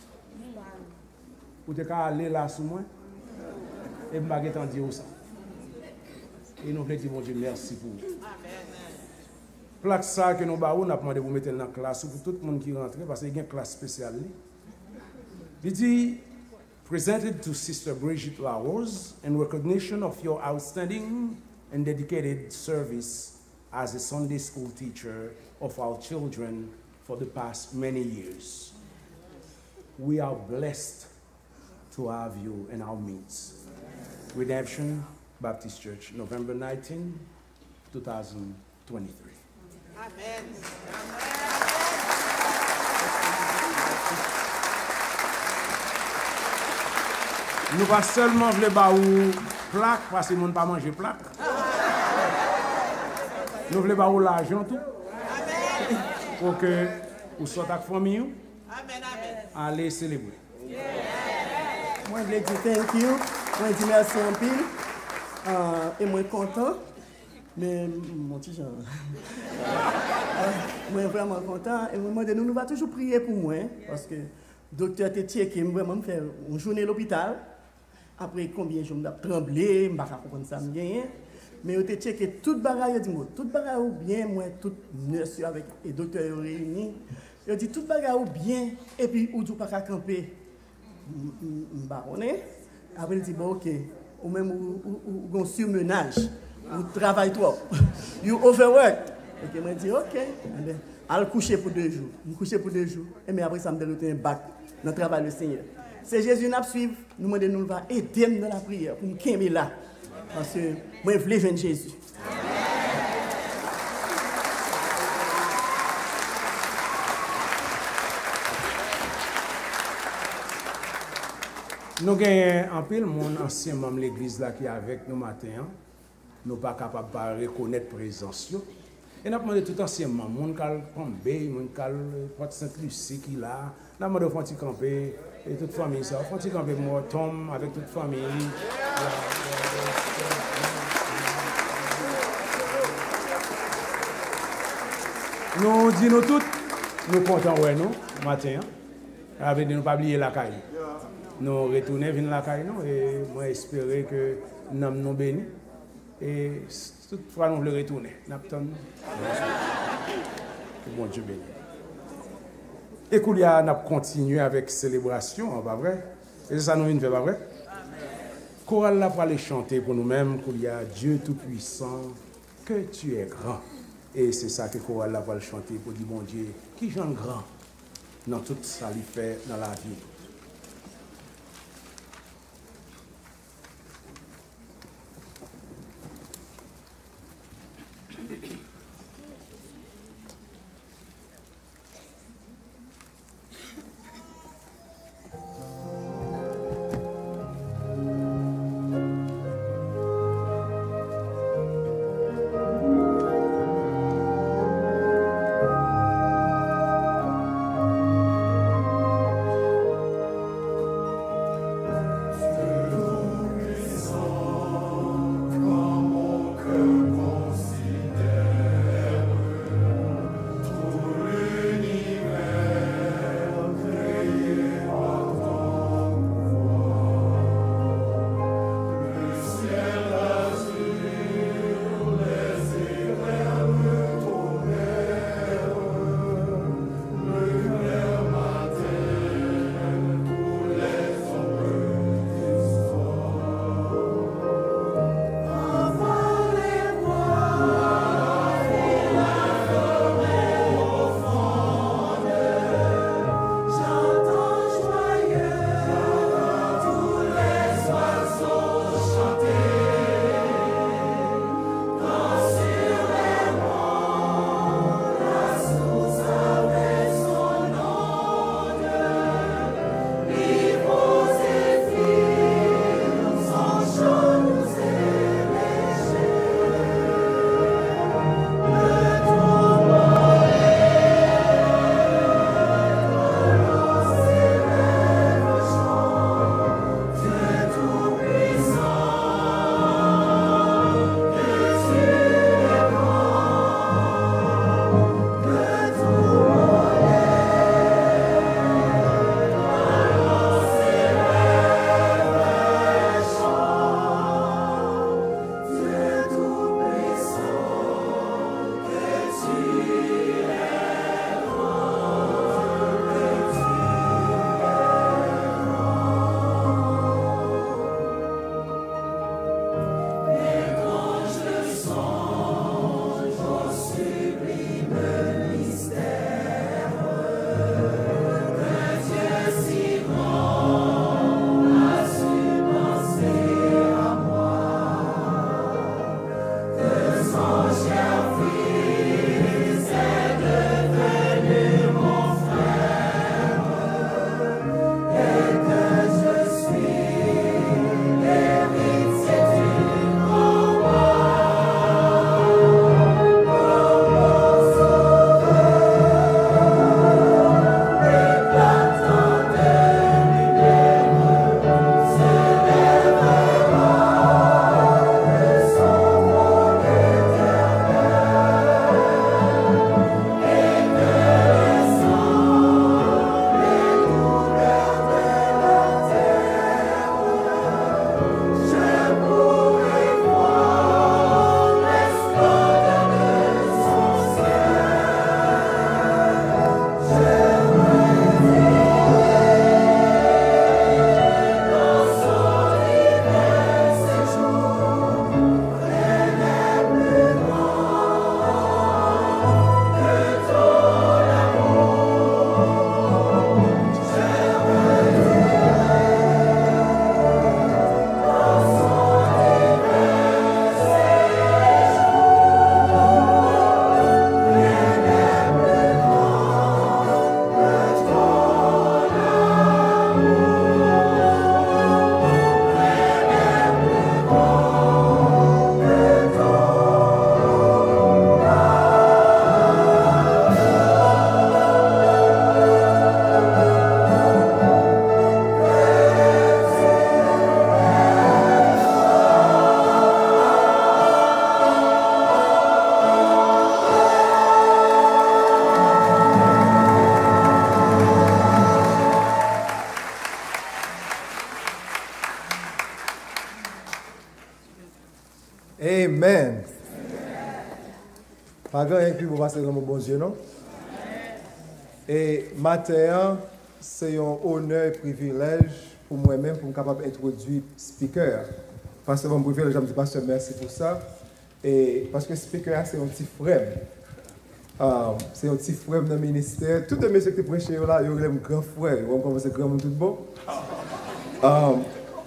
vous êtes aller là sous moi, et je vais t'en dire ça. Et nous voulons dire bon Dieu merci pour vous. Plaque ça que nous avons, nous avons demandé de vous mettre dans la classe pour tout le monde qui rentre, parce qu'il y a une classe spéciale. Il dit presented to Sister Brigitte Lawes in recognition of your outstanding and dedicated service as a Sunday school teacher of our children for the past many years. We are blessed to have you in our midst. Redemption Baptist Church, November nineteenth, twenty twenty-three. Amen. Nous pas seulement voulons ba ou plaque parce que nous pas manger plaque. Nous voulons ba ou l'argent tout. Amen. Pour que vous soyez avec famille. Amen, amen. Allez célébrer. Moi je dis thank you. Moi je dis merci en pile. Euh, et moi content. Mais mon petit Jean. Moi vraiment content et moi nous nous va toujours prier pour moi parce que docteur te checké vraiment me faire une journée à l'hôpital. Après combien je me tremblé, je ne sais pas comment ça me gagne. Mais je te checké toute bagaille, dit toute bagaille ou bien, moi, toute nurse avec les docteurs réunis. Je dis toute bagaille ou bien, et puis ou du pas qu'à camper. Je baronne. Après il dit bon ok, ou même ou ou surmenage, ou travail trop, you overwork. Ok, moi dit ok, al coucher pour deux jours, me coucher pour deux jours, et mais après ça me donne un bac dans le travail le Seigneur. C'est Jésus qui nous suit, nous demandons nous va aider dans la prière pour me calmer là. Parce que moi, je veux venir Jésus. Nous avons un peu de monde ancien membre de l'église là qui est avec nous matin. Nous ne sommes pas capables de reconnaître la présence. Et nous avons demandé tout ancien membre, monde qui est campé, monde qui est Porte Sainte-Lucie qui est là. Nous avons demandé de camper. Et toute famille, ça. Faut dire avec moi, Tom, avec toute famille. Nous disons tous, nous comptons ouais nous, matin. Avec nous pas oublier la caille. Nous retourner venir la caille nous et moi espérer que nous nous bénis et toutefois nous voulons retourner. N'attendons. Que bon Dieu bénisse. Et qu'on y a continué avec célébration, pas vrai? Et c'est ça nous vient faire, pas vrai? Chorale là pour aller chanter pour nous-mêmes, qu'il y a Dieu Tout-Puissant, que tu es grand. Et c'est ça que chorale là pour aller chanter pour dire, bon Dieu, qui j'en grand dans tout ça qu'il fait dans la vie. Amen. Pas grand qui vous passer dans mon bon Dieu, non? Et matin, c'est un honneur et privilège pour moi-même pour me capable d'introduire speaker. Parce que mon privilège, je me dis pasteur, merci pour ça. Et parce que speaker, c'est un petit frère. Um, c'est un petit frère dans le ministère. Tous les messieurs qui prêchent là, ils ont un grand frère. Ils ont commencé grand monde tout bon. Um,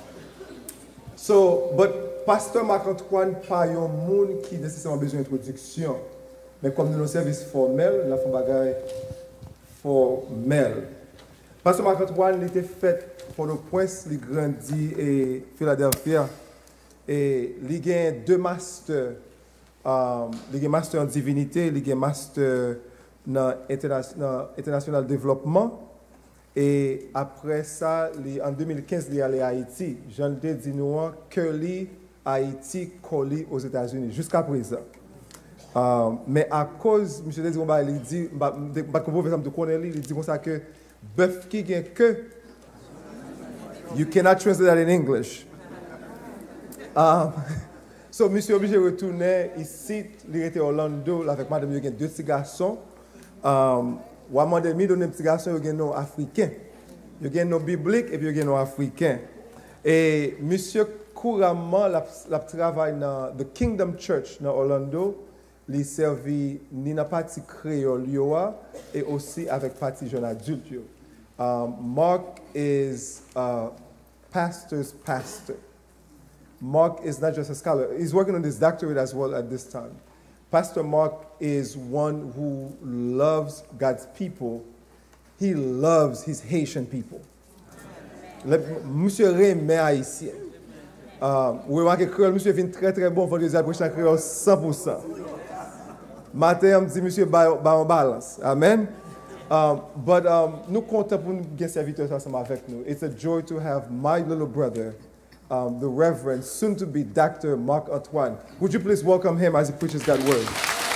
so, but Pasteur Marc-Antoine, pas un monde qui nécessairement besoin d'introduction. Mais comme nous avons un service formel, nous avons un bagage formel. Pasteur Marc-Antoine était fait pour le Prince, il grandit à Philadelphia. Et il a deux masters. Um, il a un master en divinité, il a un master dans international développement. Et après ça, en deux mille quinze, il est allé à Haïti. J'en ai dit nous que lui, Haïti, collé aux États-Unis, jusqu'à présent. Um, mais à cause, M. Désiromba, il dit, il dit comme ça que bœuf qui gagne que, you cannot translate that in English. Um, so, monsieur obligé de retourner ici, il était à Orlando, avec madame, il y a deux petits garçons. Um, ou à demander de donner un petit garçon, il y a un nom africain. Il y a un nom biblique et puis il y a un nom africain. Et monsieur couramment, il travaille dans the Kingdom Church dans Orlando. Il servi ni dans la partie créole et aussi avec la partie jeune adulte. Um, Mark is a pastor's pastor. Mark is not just a scholar. He's working on his doctorate as well at this time. Pastor Mark is one who loves God's people. He loves his Haitian people. Monsieur Rémy haïtien. Vous remarquez que monsieur vient très très bon pour les approcher créole cent pour cent. Matin, on me dit monsieur ba en balance. Amen. Um, but um, nous comptons pour nous gagner serviteur ensemble avec nous. It's a joy to have my little brother, um, the Reverend, soon to be Doctor Marc-Antoine. Would you please welcome him as he preaches God's word?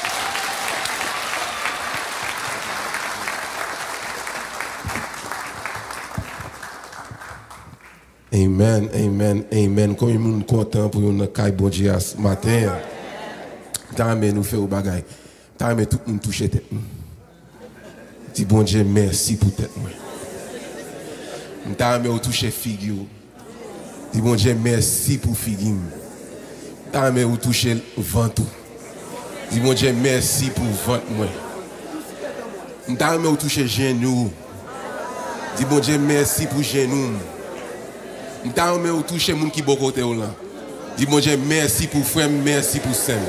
Amen, amen, amen. Comme nous sommes contents pour nous caille bon Dieu ce matin. Tant mais nous fait au bagay. Tant mais tout nous toucher tête. Dis bon Dieu merci pour tête moi. Tant mais au toucher figure. Dis bon Dieu merci pour figure. Tant mais au toucher ventre. Dis bon Dieu merci pour ventre moi. Tant mais au toucher genou. Dis bon Dieu merci pour genou. M'ta me ou toucher moun ki bon côté ou là. Dis bon Dieu merci pour frère, merci pour sœur.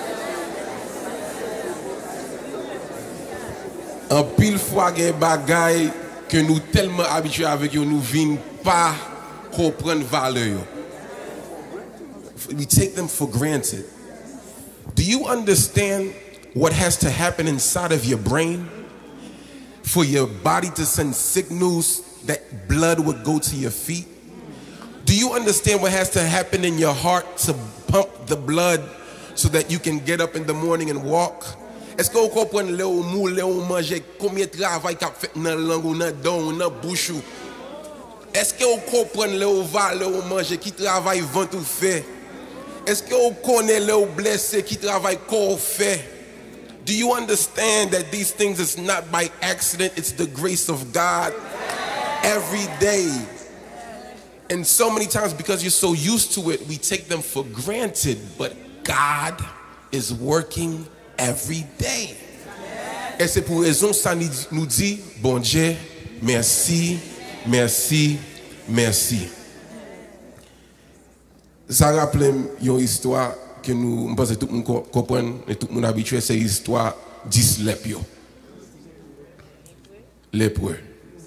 En pile fois gen bagay que nous tellement habitués avec yo nous vinn pas comprendre valeur yo. We take them for granted. Do you understand what has to happen inside of your brain for your body to send signals that blood would go to your feet? Do you understand what has to happen in your heart to pump the blood so that you can get up in the morning and walk? Est-ce que vous comprenez le ou mou, le ou manger, combien de travail qu'a fait dans la langue, dans la dent, dans la bouche? Est-ce que vous comprenez le ou va, le ou manger, qui travaille ventre ou fait? Est-ce que vous connaissez le ou blessé, qui travaille corps fait? Do you understand that these things is not by accident, it's the grace of God every day? And so many times, because you're so used to it, we take them for granted. But God is working every day. Et c'est pour raison ça nous dit, bon Dieu, merci, merci, merci. Ça rappelle une histoire que nous, je pense que tout le monde comprend et tout le monde habitué, c'est l'histoire dix lépreux. Lépreux.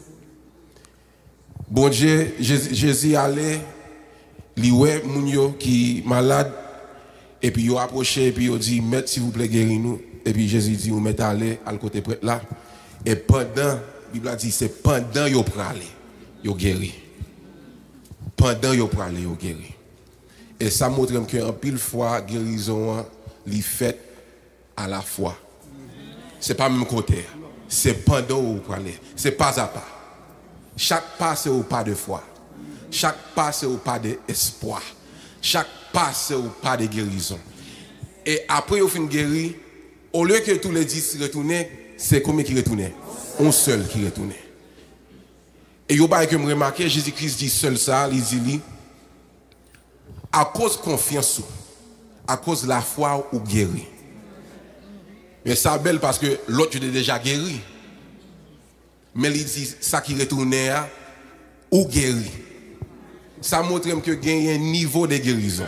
Bon Dieu, Jésus allait, il ouais moun yo qui malade et puis il a approché et puis il dit maître s'il vous plaît guéris-nous et puis Jésus dit vous mettez aller à côté prêtre là et pendant la Bible a dit c'est pendant yo pralé yo guéri. Pendant yo pralé yo guéri. Et ça montre que en pile fois guérison li fait à la fois. C'est pas même côté. C'est pendant vous pralé. C'est pas à pas. Chaque pas c'est au pas de foi. Chaque pas c'est au pas d'espoir. Chaque pas, c'est un pas de guérison. Et après, au fin de guérir, au lieu que tous les dix retournent, c'est combien qui retournent? Un seul qui retourne. Et il y a que me remarqué, Jésus-Christ dit seul ça, il dit, à cause de confiance, à cause de la foi ou guéri. Mais ça belle parce que l'autre est déjà guéri. Mais il dit ça qui retourne ou guéri. Ça montre que il y a un niveau de guérison.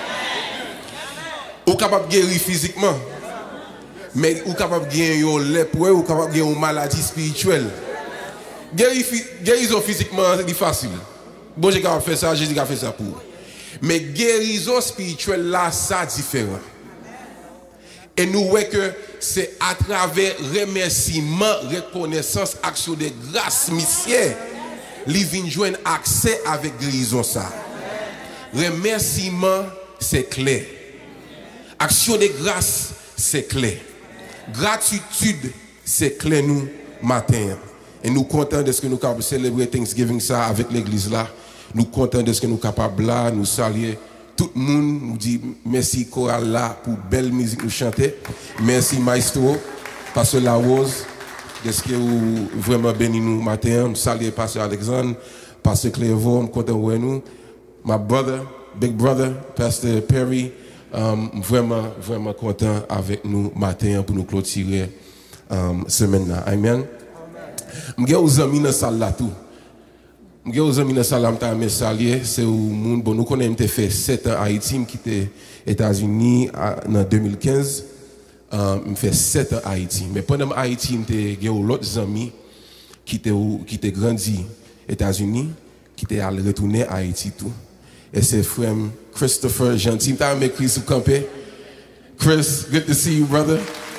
Ou capable de guérir physiquement. Mais ou capable de guérir un lépreux, ou capable de guérir une maladie spirituelle. Guérison physiquement, c'est facile. Bon, j'ai capable de faire ça, Jésus a fait ça pour vous. Mais guérison spirituelle, là, ça différent. Et nous voyons que c'est à travers remerciement, reconnaissance, action de grâce, monsieur, les vient joindre accès avec guérison ça. Remerciement, c'est clair. Action de grâce, c'est clair. Gratitude, c'est clair nous matin. Et nous contents de ce que nous capables de célébrer Thanksgiving ça avec l'église là. Nous contents de ce que nous capables là, nous saluer tout le monde, nous dit merci chorale là pour belle musique nous chanter. Merci maestro, pasteur La Rose, de ce que vous vraiment béni nous matin. Nous saluer pasteur Alexandre, pasteur Clévo, nous contents de nous. My brother, big brother, pasteur Perry, um, vraiment vraiment content avec nous matin pour nous clôturer um, semaine là. Amen. M'gè aux amis dans salle là tout. M'gè aux amis dans salle là m'ta me saluer, c'est au monde bon nous connaît m'te fait sept ans Haïti m'quitté États-Unis en deux mille quinze. Euh me fait sept ans Haïti, mais pendant Haïti m'te gè l'autre amis qui était qui était grandi États-Unis, qui était allé retourner à Haïti tout. Et c'est frère Christopher Gentil m'ta me Chris ou campé. Chris, good to see you brother.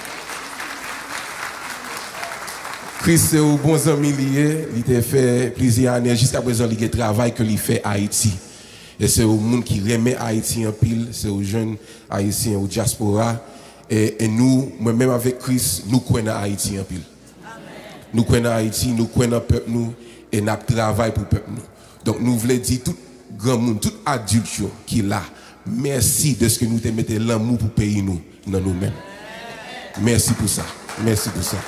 Chris, c'est un bon ami lié, il a fait plusieurs années, jusqu'à présent, il a travail que il fait à Haïti. Et c'est un monde qui remet Haïti en pile, c'est un jeune Haïtien au diaspora. Et, et nous, moi-même avec Chris, nous connaissons Haïti en pile. Amen. Nous connaissons Haïti, nous connaissons le peuple, nous, et nous travaillons pour le peuple. Nous. Donc nous voulons dire, tout grand monde, tout adulte qui est là, merci de ce que nous te mettez l'amour pour payer nous, dans nous-mêmes. Merci pour ça. Merci pour ça.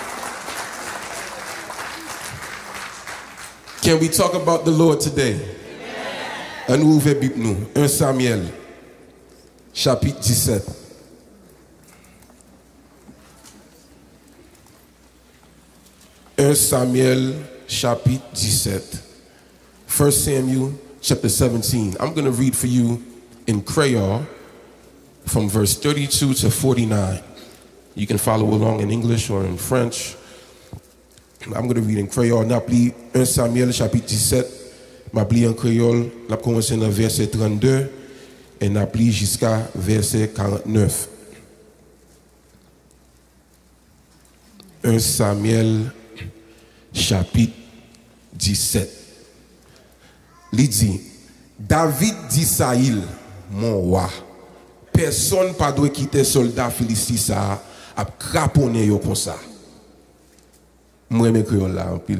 Can we talk about the Lord today? Un nous ouvre Bible nous. un Samuel, chapitre dix-sept. un Samuel, chapitre dix-sept. First Samuel, chapter seventeen. I'm going to read for you in Creole from verse thirty-two to forty-nine. You can follow along in English or in French. I'm going to read in Creole. N'appli un Samuel chapitre dix-sept. M'appli en créole. N'a commencé dans verset trente-deux et n'appli jusqu'à verset quarante-neuf. un Samuel chapitre dix-sept. Il dit, David dit Saïl, mon roi, personne pas doit quitter soldat philistin ça a craponné yo comme ça. Moi me créole là en pile.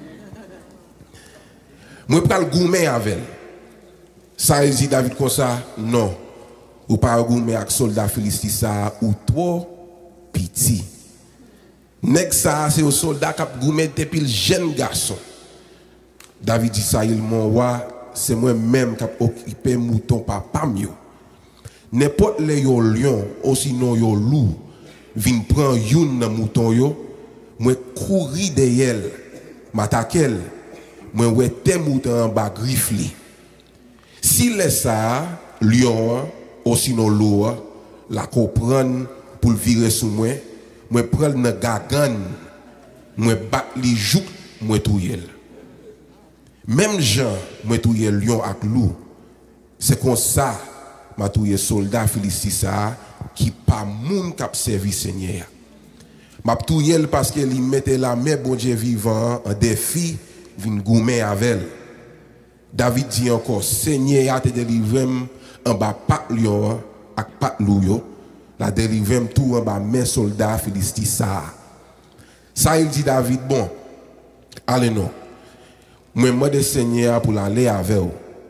Moi pral gourmet avec. Ça dit David comme ça, non. Ou pas gourmet avec soldat philistin ça ou trop petit. Nèg ça c'est au soldat qui gourmet depuis le jeune garçon. David dit ça, il mon roi, c'est moi-même qui occupé mouton papa mieux. N'importe les yo lion ou sinon yo loup vinn prend youn nan mouton yo, moi courir derrière, m'attaquer, moi ouais te mouton en bas griffli. Si laisse ça lion ou sinon loup la comprendre pour virer sous moi, moi prendre nan gagan, moi battre li jouk, moi touyer. Même Jean, moi touye lion avec loup. C'est comme ça, moi touye soldat philistin qui pas moun k'ap servi Seigneur. M'a touye parce que il mettait la main bon Dieu vivant en défi, vinn gourmet avec. David dit encore, Seigneur a te délivré en bas pas lion ak pas loup yo, la délivré tout en bas main soldat philistin ça. Ça il dit David bon. Allez non. Moi, moi, de Seigneur pour l'aller avec vous.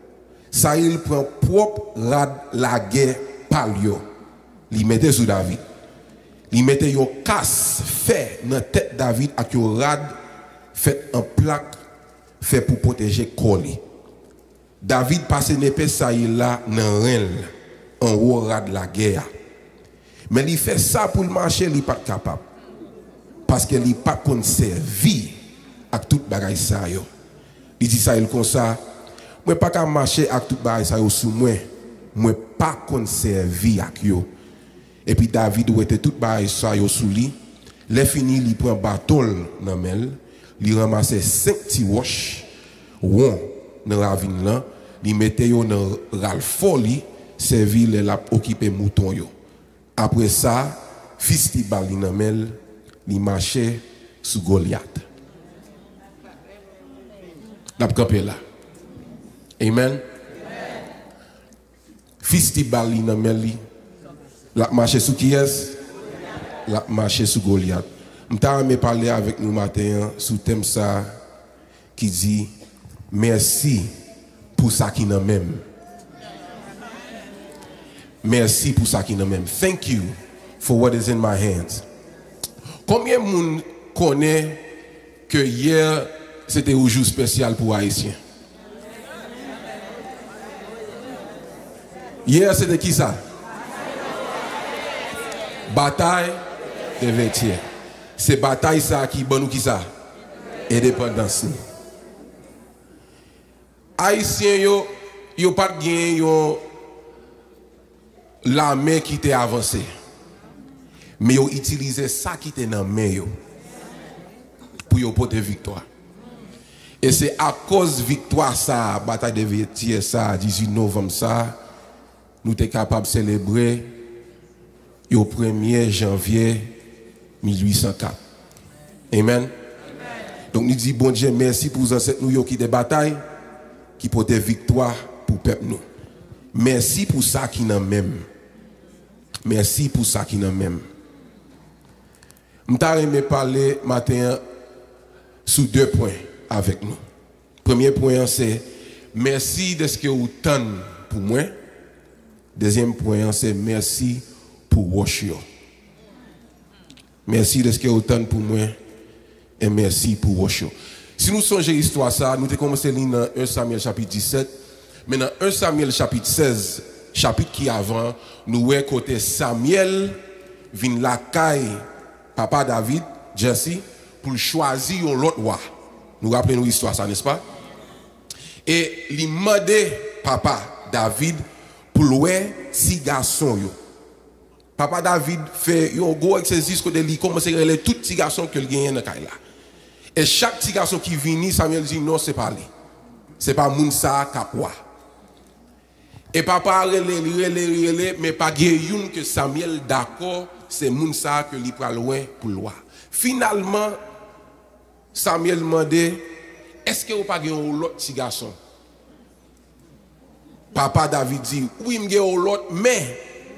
Saül prend propre rad la guerre par yo. Il mettait sous David. Il mettait yon casse fait dans tête David avec yon rad fait en plaque fait pour protéger Koli. David passe n'épée Saül là dans rein en haut rad la guerre. Mais il fait ça pour le marcher, il n'est pas capable. Parce qu'il n'est pas conservé avec toute bagaille ça yo. Il dit ça il comme ça, moi pas qu'à marcher avec toute bagaille ça yo sous moi, moi pas conservé avec yo. Et puis David ou était toute bagaille ça yo sous lui, les fini il prend bâton dans mel, il ramasse cinq petits roches rond dans la ravine là, il mettait yo dans ralfoli, servi les l'a occuper mouton yo. Après ça, fils de bali dans mel, il marchait sous Goliath. N'a pas campé là. Amen. Fils de bali dans mel, il marché sous qui est? Il marché sous Goliath. M'ta me parler avec nous matin sous thème ça qui dit merci pour ça qui n'a même. Merci pour ça qui n'a même. Thank you for what is in my hands. Combien de monde connaît que hier c'était un jour spécial pour Haïtiens? Hier c'était qui ça? Bataille de vêtiers. C'est bataille ça qui bon ou qui ça? Indépendance. Haïtiens yo yo pas gain yo l'armée qui était avancée. Mais ils ont utilisé ça qui était dans la main pour y porter victoire. Et c'est à cause de victoire ça, bataille de Vêtiers ça, dix-huit novembre ça, nous sommes capables de célébrer le premier janvier mille huit cent quatre. Amen. Amen. Donc nous disons bon Dieu merci pour vous ancêtres nous qui des batailles qui portent victoire pour le peuple nous. Merci pour ça qui n'a même. Merci pour ça qui n'a même. Je vais parler matin sur deux points avec nous. Premier point, c'est merci de ce que vous tenez pour moi. Deuxième point, c'est merci pour worship. Merci de ce que vous tenez pour moi et merci pour worship. Si nous songeons l'histoire, ça, nous avons commencé dans un Samuel chapitre dix-sept. Mais dans un Samuel chapitre seize, chapitre qui avant, nous voyons côté Samuel vient la caille papa David, Jesse, pour choisir l'autre roi. Nous rappelons l'histoire, ça n'est-ce pas? Et il m'a demandé papa David pour louer six garçons. Yo. Papa David fait un gros exercice côté lui, commence à les tous petits garçons que il gagne dans caille là. Et chaque petit garçon qui vient, Samuel dit non, c'est pas lui. C'est pas Mounsa Kapwa. Et papa relé, relé, relé, mais pas guéyoun que Samuel d'accord, c'est Mounsa que li pral loin pour loi. Finalement, Samuel demandé, est-ce que vous pas guéyoun l'autre petit garçon? Papa David dit, oui, m'guéyoun l'autre, mais.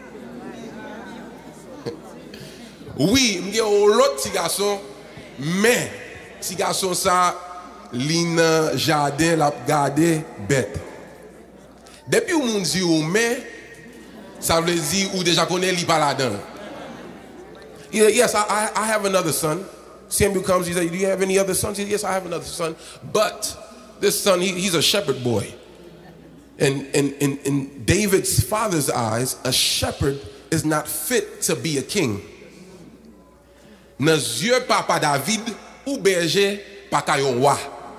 Oui, m'guéyoun l'autre petit garçon, mais, petit garçon ça, li nan jardin la gade bête. Depuis où moun dit ou mais, ça veut dire ou déjà connaît li pas là-dedans. Yes, I, I have another son. Samuel comes, he says, do you have any other sons? He says, yes, I have another son. But this son, he, he's a shepherd boy. And in, in, in David's father's eyes, a shepherd is not fit to be a king. Dans yeux papa David, ou berger, pas kayon roi.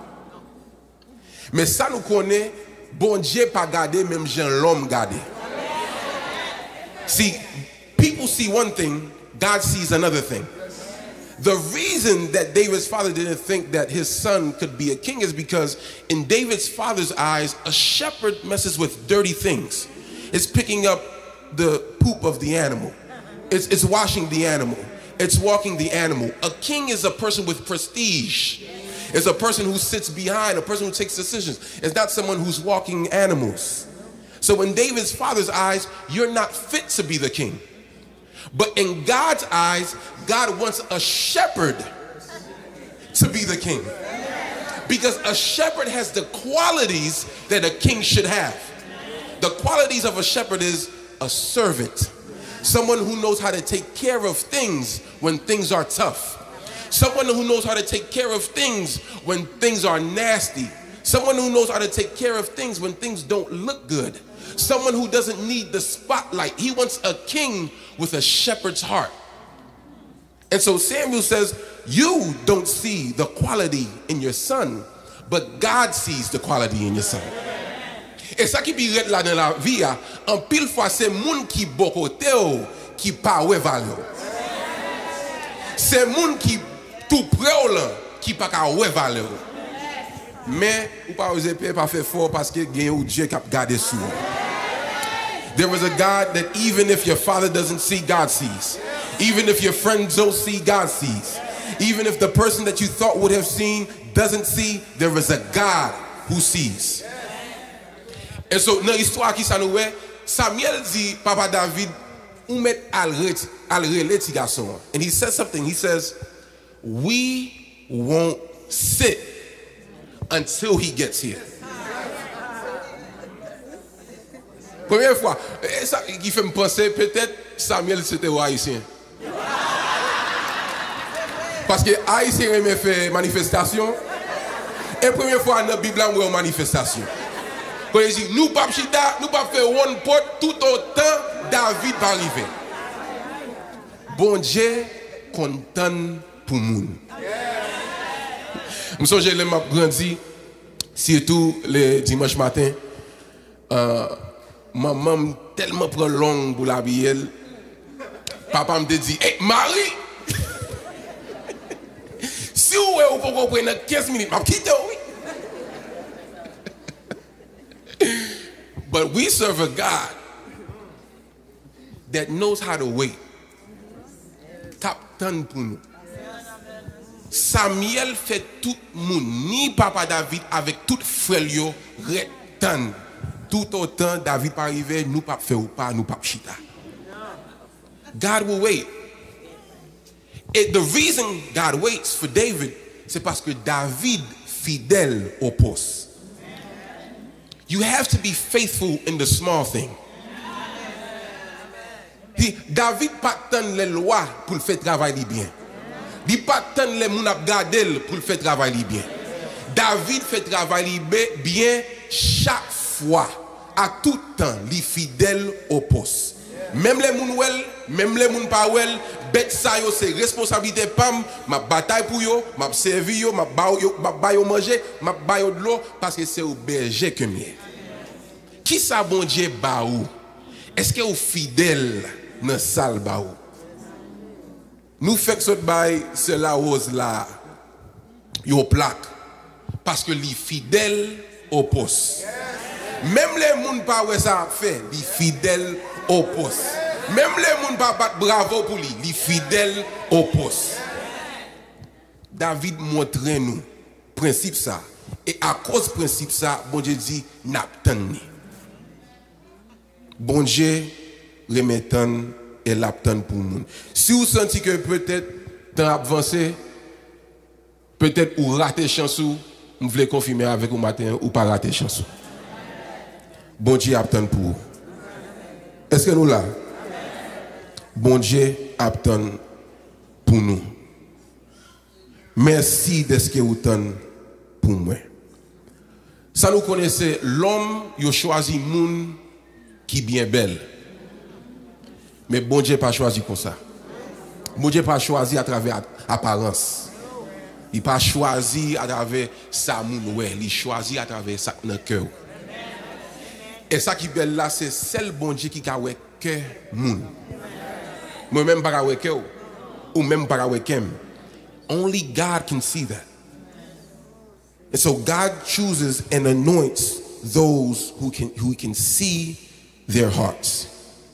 Mais ça nous connaît, bon Dieu pas gardé, même Jean l'homme gardé. See, people see one thing, God sees another thing. The reason that David's father didn't think that his son could be a king is because in David's father's eyes, a shepherd messes with dirty things. It's picking up the poop of the animal. It's, it's washing the animal. It's walking the animal. A king is a person with prestige. It's a person who sits behind, a person who takes decisions. It's not someone who's walking animals. So in David's father's eyes, you're not fit to be the king. But in God's eyes, God wants a shepherd to be the king. Because a shepherd has the qualities that a king should have. the qualities of a shepherd is a servant. Someone who knows how to take care of things when things are tough. Someone who knows how to take care of things when things are nasty. Someone who knows how to take care of things when things don't look good. Someone who doesn't need the spotlight. He wants a king with a shepherd's heart. And so Samuel says, you don't see the quality in your son, but God sees the quality in your son. Et ça qui pirate là dans la vie, en pile fois c'est moun qui bokote ou qui pas ouais valeur. C'est moun qui tout près ou là qui pas ka ouais valeur. Mais ou pas oser pas faire fort parce que gagne ou Dieu qui a gardé sous. There is a God that even if your father doesn't see, God sees. Even if your friends don't see, God sees. Even if the person that you thought would have seen doesn't see, there is a God who sees. Et so, dans l'histoire qui ça nous est, Samuel dit, Papa David, ou met al relé ti garçon. And he says something, he says, we won't sit until he gets here. Première fois, et ça qui fait me penser, peut-être Samuel c'était un haïtien. Parce que haïtien aime faire manifestation. Et première fois dans la Bible, on a une manifestation. Quand il dit, nous pas chita, nous pas faire one pot, tout autant David va arriver. Bon Dieu content pour nous. Je me souviens, je m'a grandi, surtout le dimanche matin. Euh, maman tellement prend long pour l'habiller. Papa me dit, hey Marie, si vous pouvez comprendre quinze minutes, je vais quitter, oui. But we serve a God that knows how to wait. Tap tan pour nous. Samuel fait tout le monde, ni Papa David avec tout frère yo, retan. Tout autant David pas arrivé, nous pas faire ou pas, nous pas chita. God will wait. And the reason God waits for David, c'est parce que David fidèle au poste. You have to be faithful in the small thing. He, David pas tant les lois pour le faire travailler bien. Il pas tant les moun ap gardel pour le faire travailler bien. David fait travailler bien chaque fois, à tout temps, il fidèle au poste. Même les moun wel, même les moun pas wel, bête ça yo c'est responsabilité pam, ma bataille pour yo, m'a servi yo, m'a ba yo, m'a ba yo manger, m'a ba yo de l'eau parce que c'est au berger que mieux. Qui ça bon Dieu ba ou? Est-ce que vous fidèle dans salle ba ou? Nous fait que ce bail c'est la rose là. Yo plaque parce que li fidèle au poste. Même les moun pas ouais ça fait, li fidèle au poste. Même les moun pas battre bravo pour lui, li fidèle au poste. David montre nous principe ça et à cause principe ça, bon Dieu dit n'attendez. Bon Dieu remettant et l'attend pour nous. Si vous sentez que peut-être temps avancé, peut-être ou rater chansou, vous voulez confirmer avec vous matin ou pas rater chansou. Bon Dieu attend pour vous. Est-ce que nous là? Bon Dieu attend pour nous. Merci de ce que vous attendez pour moi. Ça nous connaissez, l'homme, il choisit moun qui bien belle. Mais bon Dieu pas choisi comme ça. Bon Dieu pas choisi à travers apparence. Il pas choisi à travers sa moun ouais, il choisit à travers ça dans cœur. Et ça qui est belle là, c'est celle bon Dieu qui a ouais cœur moun. Moi même pas ouais cœur ou même pas ouais kem. Only God can see that. And so God chooses and anoints those who can who can see their hearts.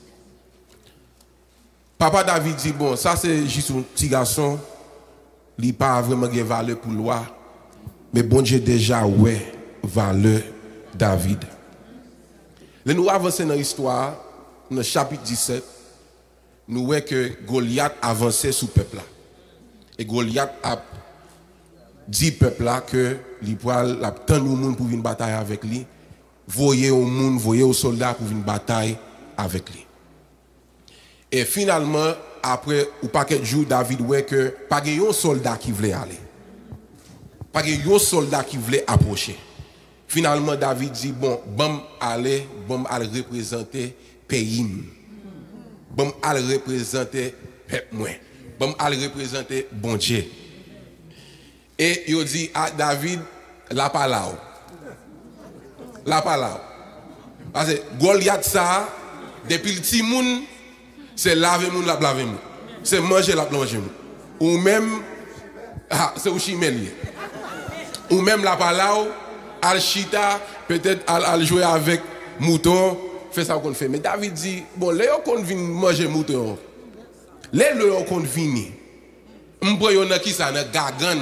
Papa David dit bon, ça c'est juste un petit garçon, il pas vraiment de valeur pour loi, mais bon Dieu déjà ouais valeur David. Là nous avançons dans l'histoire, dans le chapitre dix-sept, nous voyons que Goliath avançait sous peuple là. Et Goliath a dit peuple là que il poil la tant de monde pour une bataille avec lui, voyer au monde, voyer aux soldats pour une bataille avec lui. Et finalement, après un paquet de jours, David voit que pas de soldat qui voulait aller. Pas de soldat qui voulait approcher. Finalement, David dit, bon, bon, aller, bon, aller représenter pays. Bon, aller représenter peuple moins. Bon, aller représenter bon Dieu. Et il dit à David, la parole. La parole. Parce que Goliath, ça, depuis le petit monde, c'est laver moun, la laver moun. C'est manger, la manger moun. Ou même, ah, c'est au chimelier. Ou même la parole, al chita, peut-être al, al jouer avec mouton, fait ça qu'on fait. Mais David dit, bon, les gens qu'on vient manger mouton, les gens qu'on vient, m'boy on a qui ça, na gagan.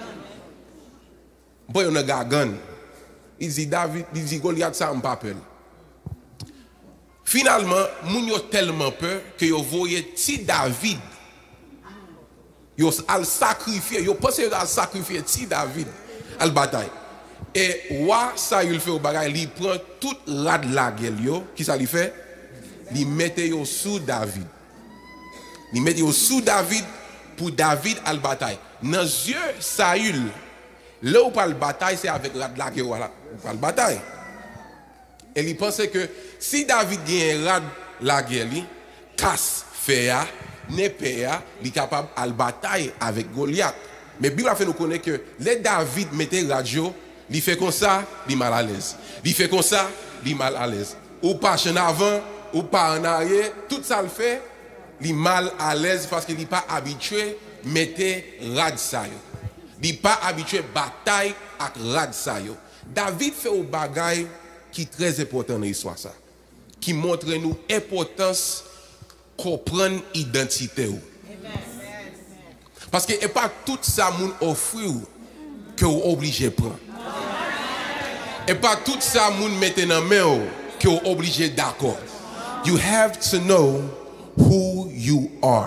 Boy on a gagan. Il dit David, il dit Goliath ça m'pa peur. Finalement, moun yo tellement peur que yo voyé ti David. Yo al sacrifier, yo pensé al sacrifier ti David al bataille. Et wa ça il fait au bagay, il prend toute rad la gueule yo, qui ça lui fait? Il mette yo sous David. Il mette yo sous David pour David al bataille. Dans yeux Saül, là où parle bataille, c'est avec rad la gueule ou parle bataille. Et il pensait que si David gagne rad la gueule, casse féa, népéa, il est capable à la bataille avec Goliath. Mais Bible a fait nous connaître que les David mettait radio, il fait comme ça, il est mal à l'aise. Il fait comme ça, il est mal à l'aise. Ou pas en avant, ou pas en arrière, tout ça le fait, il est mal à l'aise parce qu'il n'est pas habitué à mettre rad sa yo. Il n'est pas habitué à bataille avec rad sa yo. David fait un bagay qui est très important dans l'histoire ça, qui montre nous l'importance de comprendre l'identité. Parce que ce n'est pas tout ça qui offre que vous êtes obligé de prendre. Et pas tout ça qui mette dans la main que vous êtes obligé d'accord. You have to know who you are.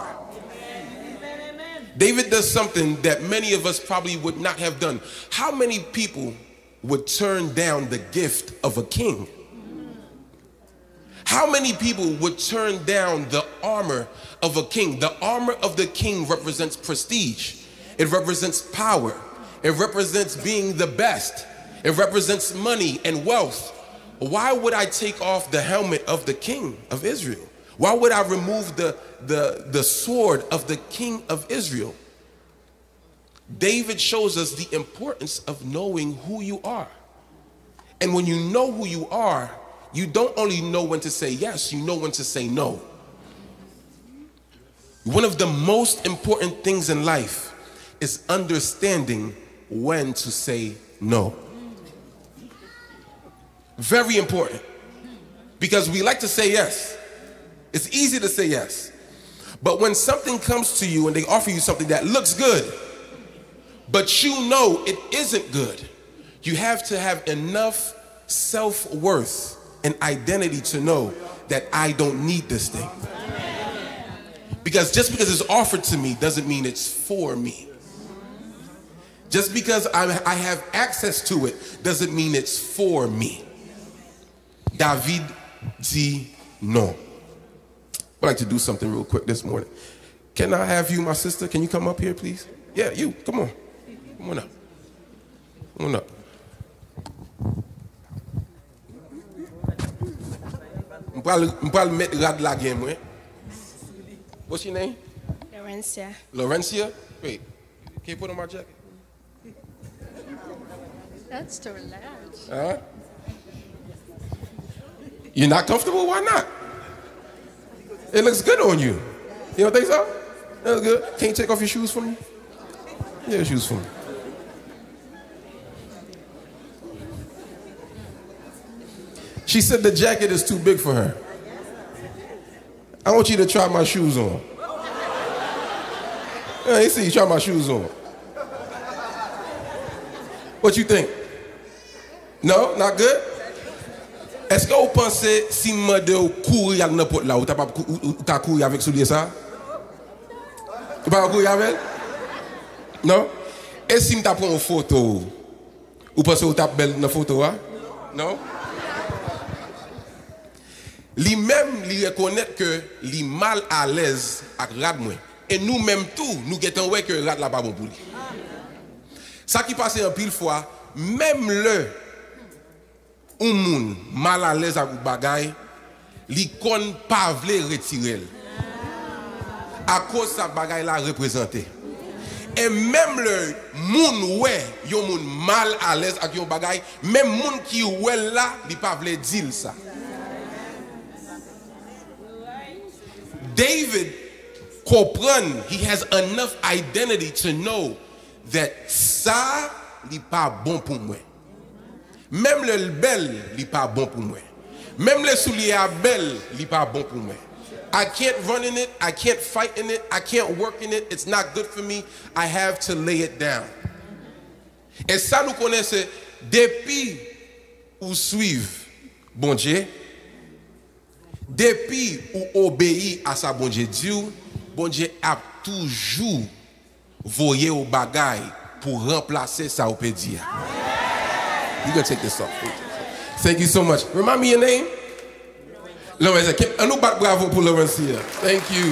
David does something that many of us probably would not have done. How many people would turn down the gift of a king? How many people would turn down the armor of a king? The armor of the king represents prestige. It represents power. It represents being the best. It represents money and wealth. Why would I take off the helmet of the king of Israel? Why would I remove the, the, the sword of the king of Israel? David shows us the importance of knowing who you are. And when you know who you are, you don't only know when to say yes, you know when to say no. One of the most important things in life is understanding when to say no. Very important. Because we like to say yes. It's easy to say yes. But when something comes to you and they offer you something that looks good, but you know it isn't good, you have to have enough self-worth and identity to know that I don't need this thing. Because just because it's offered to me doesn't mean it's for me. Just because I, I have access to it doesn't mean it's for me. David dit non. I'd like to do something real quick this morning. Can I have you, my sister? Can you come up here, please? Yeah, you. Come on. Come on up. Come on up. I'm probably met rad la game, right? What's your name? Laurencia. Laurencia? Wait, can you put on my jacket? That's too large. Uh-huh. You're not comfortable? Why not? It looks good on you. You don't think so? That looks good. Can you take off your shoes for me? Yeah, your shoes for me. She said the jacket is too big for her. I want you to try my shoes on. Yeah, you see, you try my shoes on. What you think? No, not good? Est-ce que vous pensez si je de courir à n'importe là, ou t'as courir avec soulier ça? Tu pas courir avec? Non? Et si je prends une photo, vous pensez que vous êtes belle dans la photo? Hein? Non? lui-même, lui reconnaît que lui mal à l'aise avec rad moins. Et nous-mêmes tout, nous guettons ouais que rad là pas bon pour lui. Ça qui passe en pile fois, même le un moun mal à l'aise avec bagay, li kon pas vle retirer. À cause ça bagay la représenté. Et même le moun ouais, yon moun mal à l'aise avec yon bagay, même moun qui ouais là, li pas vle dire ça. David comprend, he has enough identity to know that ça li pas bon pour moi. Même le bel li pas bon pour moi. Même le soulier à bel li pas bon pour moi. I can't run in it, I can't fight in it, I can't work in it, it's not good for me, I have to lay it down. Et ça nous connaissons depuis ou suivre bon Dieu, depuis ou obéir à sa bon Dieu, Dieu, bon Dieu a toujours voyé au bagay pour remplacer ça au pédia. You gonna take this off. Thank you so much. Remind me your name? Lawrence. Un nous bat bravo pour Lawrence here. Thank you.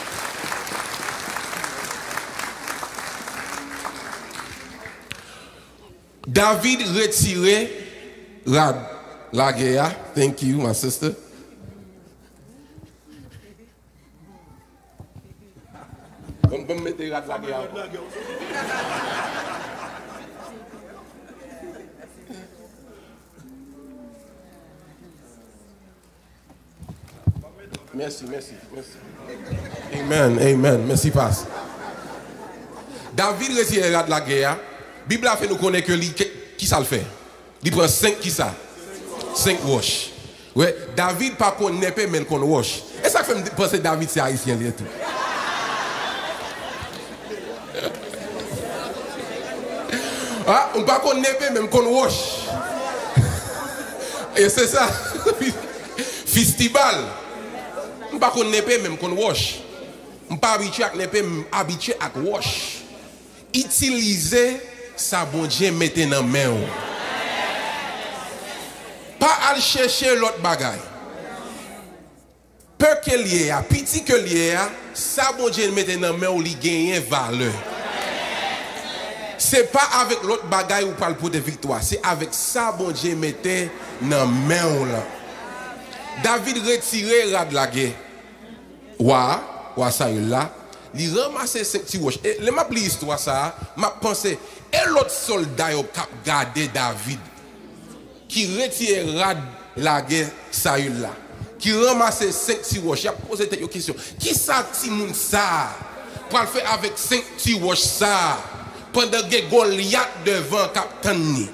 David retiré Rad la guerre. Thank you, my sister. Bon, bon, mettez Rad la guerre. Merci, merci, merci. Amen, amen. Merci, passe. David retire de la guerre. La Bible a fait nous connaître que lui, qui ça le fait? Il prend cinq qui ça? Cinq wash. Ouais, David pas qu'on n'est pas mais qu'on wash. Et ça fait me penser que David c'est haïtien et tout. Ah, on pas qu'on n'est pas même qu'on wash. Et c'est ça. Festival. On pas qu'on n'est pas même qu'on wash. On pas habitué à n'est pas habitué à wash. Utiliser sa bon Dieu mettez dans main. Pas aller chercher l'autre bagaille. Peu que lié a petit que lié a sa bon Dieu mettez dans main ou li gagne valeur. C'est pas avec l'autre bagaille ou parle pour des victoires, c'est avec sa bon Dieu mettez dans main là. David retiré Rad la guerre. Wa, wa ça là, il ramassé cinq petits roches. Et le m'a pris histoire ça, m'a pensé et l'autre soldat au cap garder David qui retire Rad la guerre ça là, qui ramassé cinq petits roches. Il a posé une question. Qui ça ti moun ça pour le faire avec cinq petits roches ça pendant que Goliath devant capitaine ni?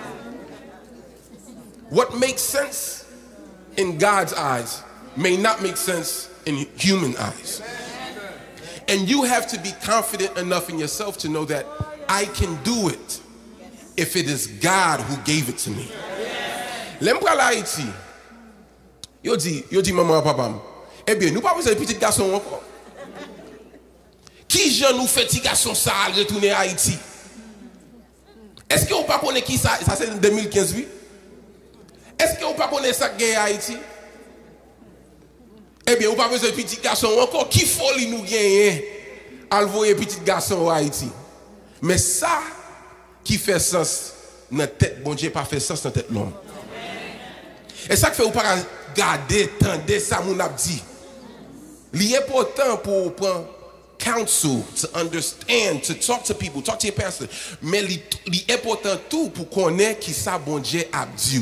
What makes sense in God's eyes may not make sense in human eyes. And you have to be confident enough in yourself to know that I can do it if it is God who gave it to me. L'em pral Haïti. Yo dit, yo dit maman papa. Eh bien, nous pas besoin de petit garçon encore. Qui je nous fait petit garçon ça à retourner à Haïti? Est-ce que vous pas connaît qui ça? Ça c'est en deux mille quinze oui. Est-ce que vous pas connaît ça guerre à Haïti? Eh bien, vous pas besoin de petit garçon encore. Qui folie nous gagner à envoyer petit garçon à Haïti? Mais ça qui fait sens dans la tête, bon Dieu, pas fait sens dans la tête l'homme. Et ça qui fait vous pas garder, tendre ça, mon a dit. L'important pour prendre counsel, to understand, to talk to people, talk to your pastor. Mais l'important tout pour connaître qui ça, bon Dieu, a dit.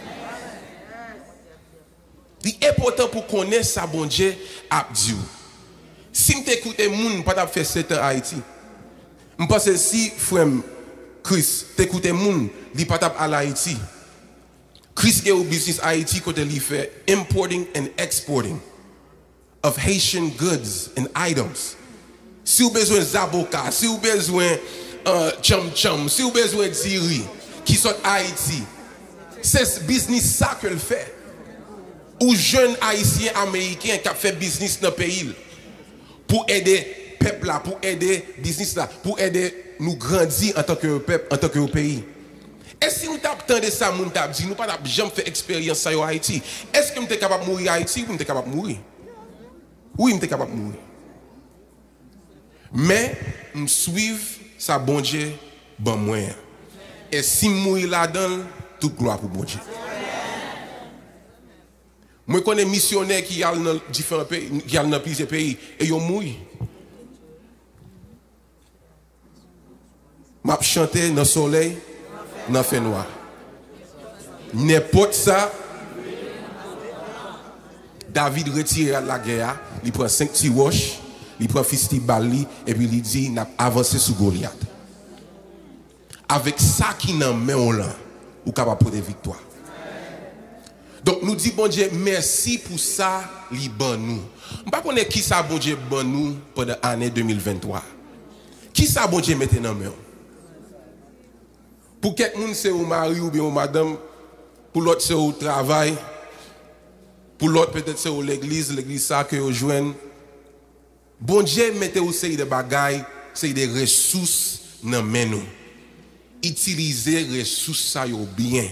L'important pour connaître ça, bon Dieu, a dit. Si je t'écoute, je ne peux pas faire sept ans à Haïti. Je pense que si frère Chris t'écoute, je ne peux pas aller à Haïti. Chris a un business à Haïti côté il fait importing and exporting of Haitian goods and items. Si vous avez besoin de zaboka, si vous avez besoin de chum chum, si vous avez besoin de ziri qui sont à Haïti, c'est ce business ça que le fait. Ou jeunes haïtiens américains qui ont fait business dans le pays pour aider le peuple là, pour aider le business là, pour aider nous grandir en tant que peuple, en tant que pays. Est-ce que nous t'attendons ça, nous t'avons dit, nous pas jamais fait expérience ça en Haïti? Est-ce que nous sommes capables de mourir en Haïti ou nous sommes capables de mourir? Oui, nous sommes capables de mourir. Mais, nous suivons ça, bon Dieu, bon moyen. Et si nous mourons là-dedans, toute gloire pour bon Dieu. Moi, je connais des missionnaires qui sont dans différents pays, qui sont dans plusieurs pays, et ils mourent. Je chante dans le soleil, dans le fait noir. N'importe ça, David retire la guerre, il prend cinq petits roches, il prend fifty balles, et puis il dit, il a avancé sur Goliath. Avec ça qui n'a main là, ou capable de victoire. Donc nous disons, bon Dieu, merci pour ça, li ban nous. Je ne sais pas qui ça, bon Dieu, ban nous pendant l'année deux mille vingt-trois. Qui ça, bon Dieu, mette dans main? Pour quelqu'un, c'est au mari ou bien au madame. Pour l'autre, c'est au travail. Pour l'autre, peut-être c'est au l'église, l'église ça que vous joignez. Bon Dieu, mettez au série de bagailles, c'est des ressources dans main nous. Utilisez les ressources ça yo bien.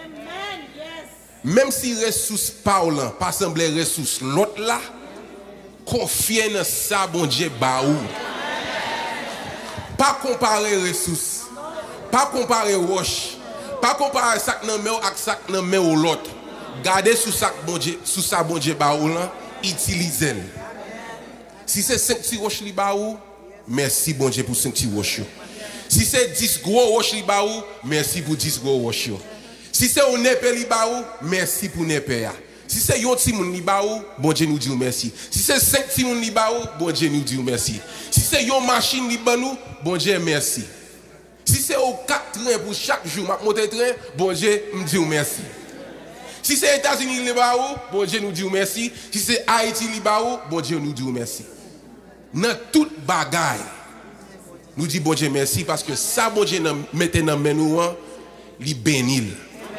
Même si les ressources parlant, pas sembler ressources l'autre là, confiez dans ça, bon Dieu, baou. Pas comparer ressources. Pas comparer roche, pas comparer ça dans main avec ça dans main ou l'autre. Gardez sous ça bon Dieu, sous ça bon Dieu ba ou là, utilisez-le. Si c'est cinq petits roches li ba ou, merci bon Dieu pour cinq petits roches. Si c'est dix gros roches li ba ou, merci pour dix gros roches. Si c'est un épée li ba ou, merci pour l'épée. Si c'est yon ti moun li ba ou, bon Dieu nous dit merci. Si c'est cinq ti moun li ba ou, bon Dieu nous dit merci. Si c'est yon machine li ba nous, bon Dieu merci. Si c'est au quatre trains pour chaque jour, je monte train, bon Dieu me dit merci. Si c'est États-Unis li ba ou, bon Dieu nous dit merci. Si c'est Haïti li ba ou, bon Dieu nous dit merci. Dans toute bagaille, nous dit bon Dieu merci parce que ça bon Dieu mette dans main nous, li bénil.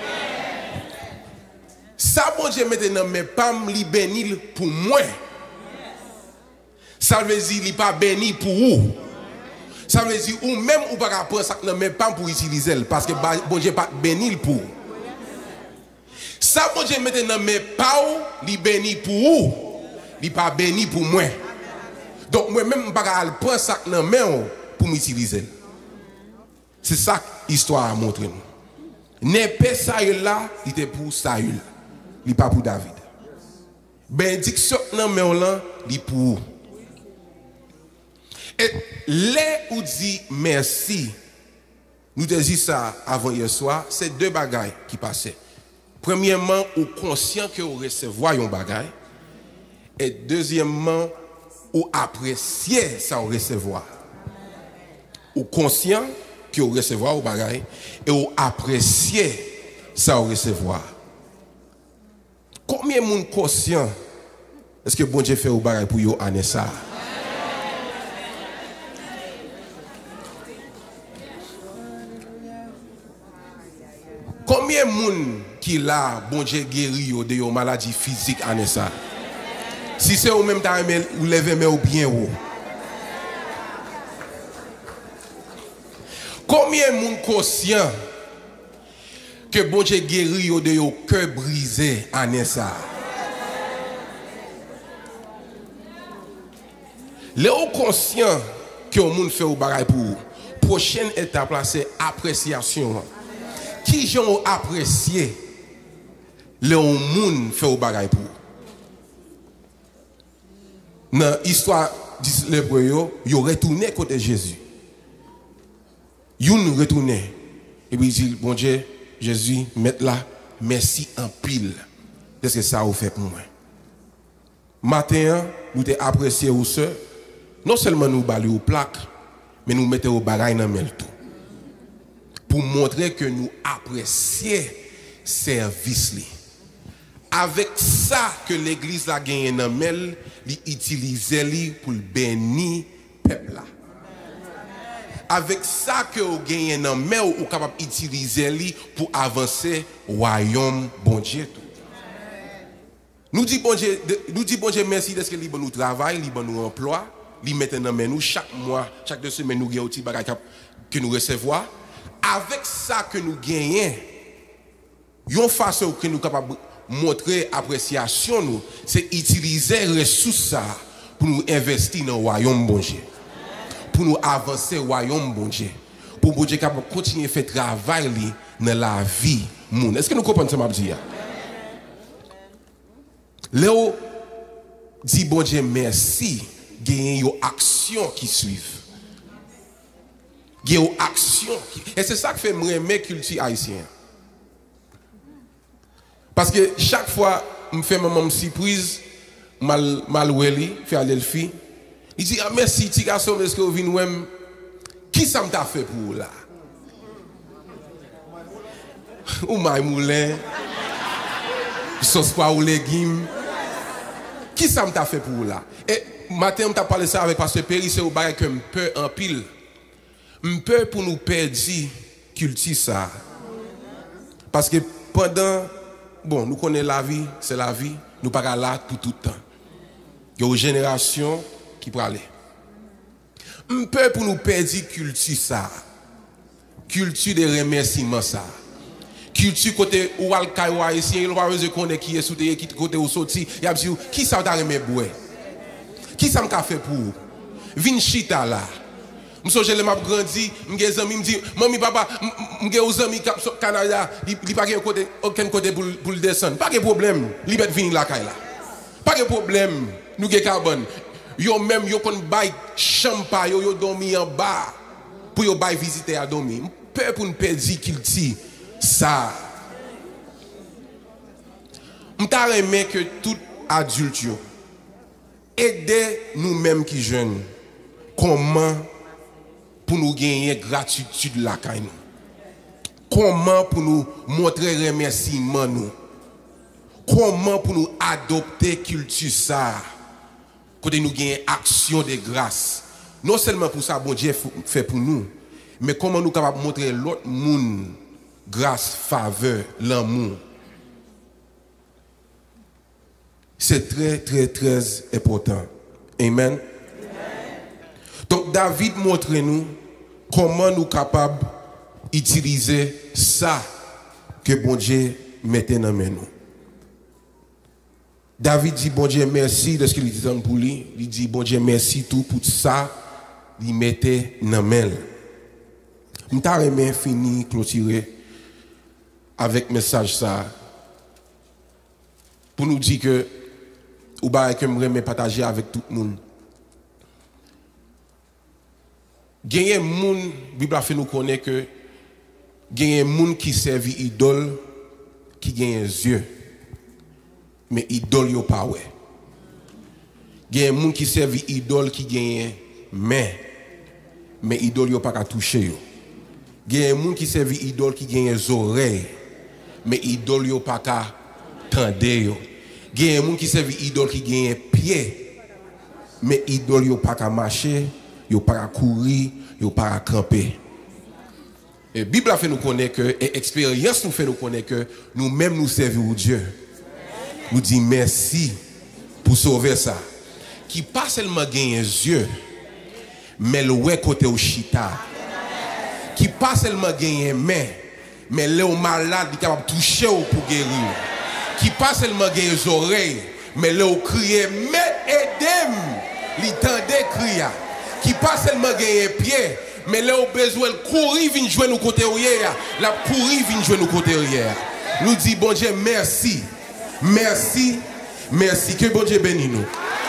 Ça bon Dieu mette dans main pam li bénil pour moi. Ça veut dire li pas béni pour vous. Ça veut dire ou même ou pas prendre ça dans même pas pour utiliser parce que bon Dieu pas béni pour. Ça bon Dieu mette dans mes pas li béni pour vous, li pas béni pour moi. Donc moi même pas prendre ça dans main pour m'utiliser. C'est ça l'histoire a montré nous. N'épée Saül là, il était pour Saül, il pas pour David. Bénédiction dans main là, il pour. Et les ou dit merci, nous te dit ça avant hier soir, c'est deux bagailles qui passaient. Premièrement, ou conscient que vous recevez un bagaille, et deuxièmement, ou appréciez ça vous recevoir. Ou conscient que vous recevez un bagaille, et ou appréciez ça vous recevoir. Combien de monde conscient est-ce que bon Dieu fait un bagaille pour vous année ça? Combien de monde qui là, bon Dieu guéri de yon maladie physique en ça? Si c'est au même temps, vous levez mais ou bien haut. Combien de monde conscient que bon Dieu guéri de yon cœur brisé en ça? Les conscient que le monde fait au bagaille pour vous. Prochaine étape là, c'est appréciation. Qui j'ont apprécié le monde fait au bagaille pour. Dans l'histoire du lépreux, ils ont retourné côté Jésus. Ils ont retourné. Et puis ils disent, bon Dieu, Jésus, mette là, merci en pile. Qu'est-ce que ça a fait pour moi? Matin, nous t'ai apprécié au sœur. Non seulement nous balayons aux plaques, mais nous mettons au bagaille dans le tout. Pour montrer que nous apprécions service. Avec ça que l'église a gagné dans mel, l'utiliser pour bénir le peuple. Avec ça que vous gagnez dans mel, vous êtes capable d'utiliser pour avancer le royaume bon Dieu. Nous disons bon Dieu, nous disons bon Dieu merci de ce que nous travaillons, nous emploi, nous mettons dans nous chaque mois, chaque deux semaines nous avons des bagages que nous recevons. avec ça que nous gagnons, une façon que nous sommes capables de montrer appréciation, nous, c'est utiliser les ressources pour nous investir dans le royaume bon Dieu. Pour nous avancer au royaume bon Dieu. Pour bon Dieu capable continuer à faire travail dans la vie. Est-ce que nous comprenons ce que je dis? Léo dit bon Dieu merci, il y a une action qui suit. Il y a une action. Et c'est ça qui fait me culture haïtienne. Parce que chaque fois, je fais ma surprise, mal mal weli, fait aller le fi. Il dit ah merci petit garçon, est-ce que vous venez même qui ça m'a fait pour vous là? Ou maï moulin, sauce pois ou légumes. Qui ça m'a fait pour vous là? Et matin, on t'a parlé ça avec Pasteur Perry, c'est au bail que m'peur en pile. M'peur pour nous perdre culture ça. Parce que pendant, bon, nous connaissons la vie, c'est la vie, nous pas là pour tout le temps. Il y a une génération qui peut aller. M'peur pour nous perdre culture ça. Culture de remerciement ça. Culture côté ou al kaiwa ici, il va se connaître qui est sous qui côté ou sorti, il a dit qui ça t'a remet boire. Qui ça m'a fait pour? Vin chita là. M'so je m'a grandi, m'gè zami m'di mami papa m'gè aux amis Canada, il pas côté aucun côté pour pour descendre. Pas de problème, libet vin la kay là. Pas de problème, nous gè carbone. Yo même yo kon bay champa yo yo dormi en bas pour yo bay visiter à dormir. Peur pour nous perdre culture ça. M'ta remet que tout adulte yo aider nous-mêmes qui jeunes comment pour nous gagner gratitude la caille nous. Comment pour nous montrer remerciement nous. Comment pour nous adopter culture ça. Côté nous gagner action de grâce. Non seulement pour ça bon Dieu fait pour nous, mais comment nous capable montrer l'autre monde grâce, faveur, l'amour. C'est très, très, très important. Amen. Amen. Donc, David montre-nous comment nous sommes capables d'utiliser ça que bon Dieu mettait dans nous. David dit, bon Dieu, merci de ce qu'il dit pour lui. Il dit, bon Dieu, merci tout pour ça qu'il mettait dans nous. Je vais fini, clôturer avec le message ça pour nous dire que ou bah que me partager avec tout le monde. Gagner monde Bible a fait nous connaître que gagner monde qui servi idole qui gagne yeux mais idole yo pas ouais. Gagner monde qui servi idole qui gagne main mais idole yo pas ka toucher yo. Gagner monde qui servi idole qui gagne oreilles mais idole yo pas ka tande yo. Il y a des gens qui servent idole qui gagne pied, mais idole yo pas qu'à marcher, yo pas qu'à courir, yo pas qu'à camper. Et Bible a fait nous connaître que, et expérience nous fait nous connaître que nous-mêmes nous servons Dieu. Nous disons merci pour sauver ça. Qui pas seulement gagne yeux, mais le ouais côté au chita. Qui pas seulement gagne main, mais le malade qui est capable de toucher pour guérir. Qui pas seulement gagne les oreilles, mais le crier, mais aidez-moi, l'entendez crier. Qui pas seulement gagne les pieds, mais le besoin de courir, vient jouer nous côté hier. La courir, vient jouer nous côté hier. Nous dit bon Dieu, merci, merci, merci. Que bon Dieu bénisse nous.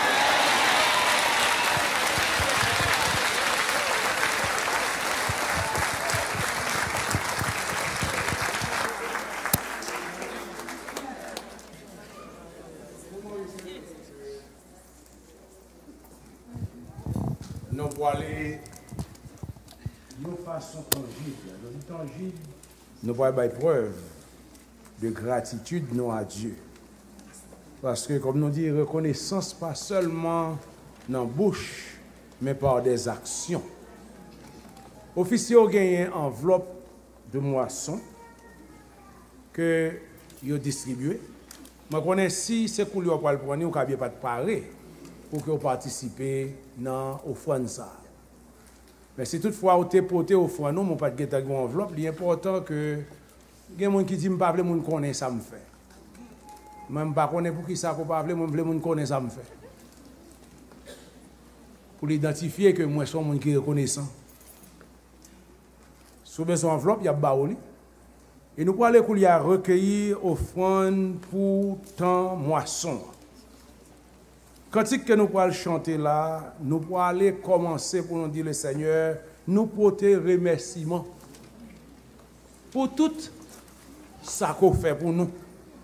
Nous pour aller de façon tangible, tangible, nous pour aller preuve de gratitude non à Dieu. Parce que comme nous dit, reconnaissance pas seulement dans la bouche, mais par des actions. Officier a gagné une enveloppe de moisson que vous distribué. Je connais si c'est pour lui pour le prendre, vous n'avez pas de parer pour que vous participez dans l'offrande. Mais si toutefois, vous êtes porté au fond, non, mon pas de guetta une enveloppe, il est important que il y a des gens qui disent que je ne veux pas connaître ça me fait. Même pas connaître pour qui ça pour pas parler, moi je veux connaître ça me fait. Pour l'identifier que moi je suis un monde qui est reconnaissant. Sous son enveloppe, il y a baoli. Et nous pouvons aller couler à recueillir offrande pour tant moisson. Quand que nous pouvons chanter là, nous pouvons aller commencer pour nous dire le Seigneur, nous porter remerciement pour tout ça qu'on fait pour nous.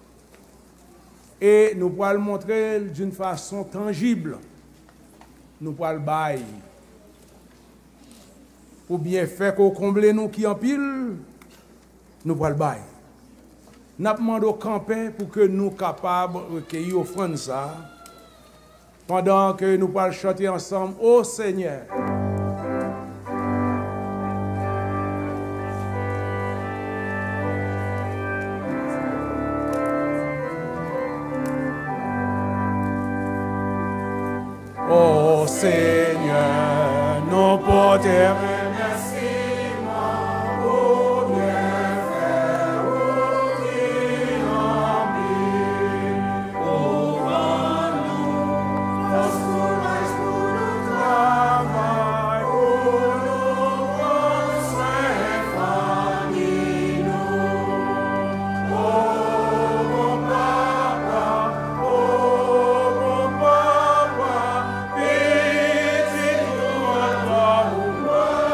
Et nous pouvons le montrer d'une façon tangible. Nous pouvons le bailler. Pour bien faire qu'on comble nous qui en pile, nous pouvons le bailler. Nous demandons au camper pour que nous soyons capables de recueillir offrande ça. Pendant que nous pouvons chanter ensemble, ô Seigneur. Ô Seigneur, nous portons Pity to our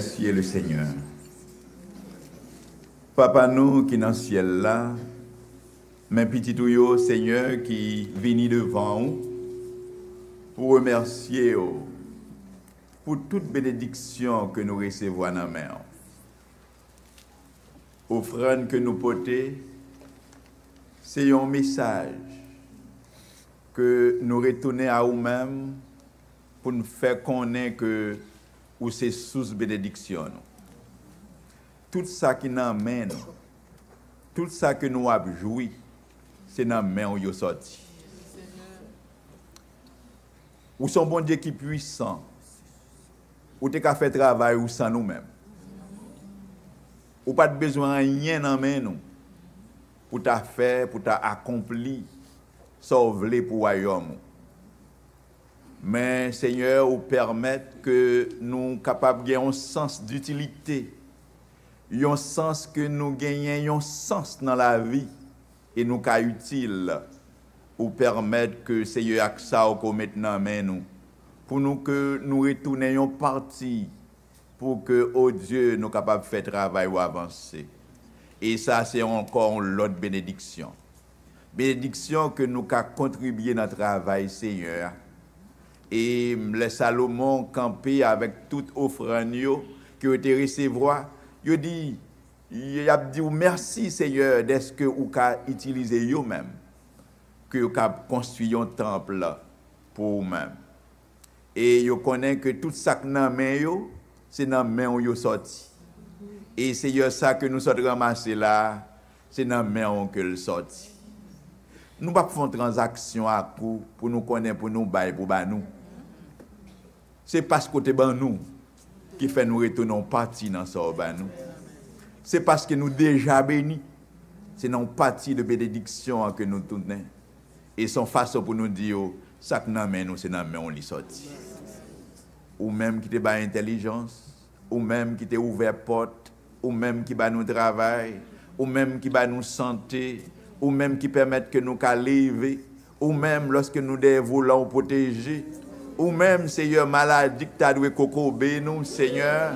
remercier le Seigneur. Papa nous qui dans le ciel là, mes petits tuyaux, Seigneur, qui viennent devant nous, pour remercier pour toute bénédiction que nous recevons dans la main. Offrande que nous portons, c'est un message que nous retournons à nous-mêmes pour nous faire connaître que ou c'est sous bénédiction. Tout ça qui nous amène, tout ça que nous avons joui, c'est dans la main où nous sorti. Ou son bon Dieu qui est puissant, ou te ka fait travail ou sans nous-mêmes. Ou pas de besoin de rien dans la main nous, pour ta faire, pour ta accomplir, sauver pour royaume. Mais Seigneur, ou permettre que nous capables de gagner un sens d'utilité, un sens que nous gagnons, un sens dans la vie, et nous cas utile, ou permettre que Seigneur avec ça qu'on mette dans main nous, pour nous que nous retournions parti, pour que, oh Dieu, nous capables de faire travail ou avancer. Et ça, c'est encore l'autre bénédiction. Bénédiction que nous avons contribué dans le travail, Seigneur. Et le Salomon campé avec toute offrande qui a été recevoir, il dit, il a dit merci Seigneur d'est-ce que vous avez utilisé vous-même, que vous avez construit un temple pour vous-même. Et vous connaissez que tout ça que dans main c'est dans main où vous sorti. Et Seigneur ça que nous sommes ramassés là, c'est dans main que le sorti. Nous ne pouvons pas faire une transaction à coup pour nous connaître, pour nous bailler, pour nous. C'est parce que c'est nous qui fait nous retourner partie dans ce nous. C'est parce que nous déjà bénis. C'est une partie de bénédiction que nous tournons. Et son façon pour nous dire, ça que nous avons, c'est dans nous qui sorti. Ou même qui te bat intelligence, ou même qui te ouvert porte, ou même qui bat nous travail, ou même qui bat nous santé, ou même qui permettent que nous lever, ou même lorsque nous voulons protéger, ou même, Seigneur, maladie que tu as dû cocober nous, Seigneur.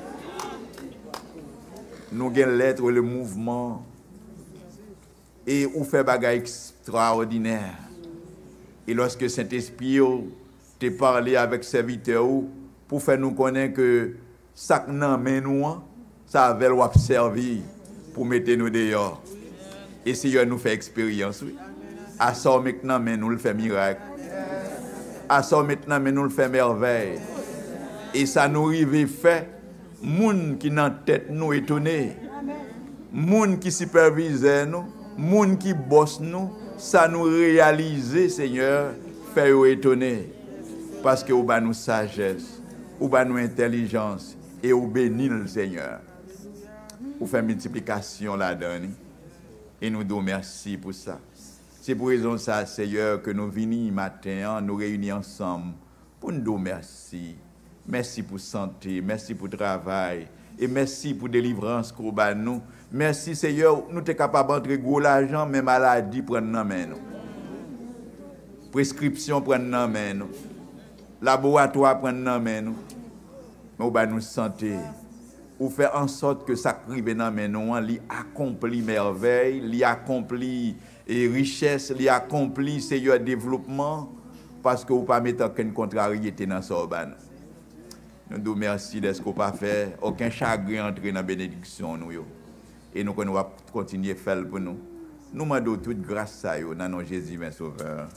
Nous avons l'être, le mouvement. Et ou fait bagaille extraordinaire. Et lorsque Saint-Esprit te parlé avec serviteur pour faire nous connaître que ça que nous avons, ça va nous servir pour mettre nous dehors. Et Seigneur nous fait expérience. Oui. À ça maintenant, mais nous le fait miracle. À ça maintenant, mais nous le fait merveille. Et ça nous arrive fait, moun qui dans tête nous étonné, moun qui supervise nous, moun qui bosse nous, ça nous réalise, Seigneur, fait nous étonner. Parce que vous ba nous sagesse, vous ba nous intelligence, et vous bénit le Seigneur. Vous faites multiplication là-dedans. Et nous disons merci pour ça. C'est pour raison ça, Seigneur, que nous venons matin, nous réunis ensemble pour nous dire merci. Merci pour santé, merci pour travail, et merci pour délivrance qu'on a nous. Merci, Seigneur, nous sommes capables d'entrer gros l'argent, mais maladie prendre dans main nous. Prescription prendre dans main nous. Laboratoire prendre dans main nous. Mais on va nous santé. Ou faire en sorte que ça arrive dans main nous, li accomplit merveille, li accomplit et richesse, li accomplit Seigneur développement parce que vous pas mettre aucune contrariété dans ça urbain. Nous nous merci de ce qu'on pas fait aucun chagrin entrer dans la bénédiction nous yo. Et nous qu'on va continuer à faire pour nous. Nous demandons toute grâce à yo dans nom Jésus mon sauveur.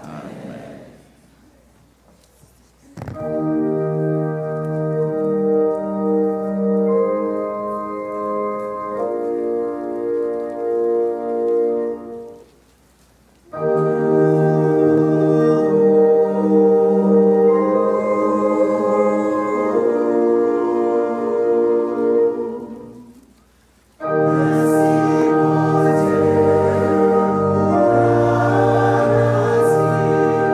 Amen. Merci,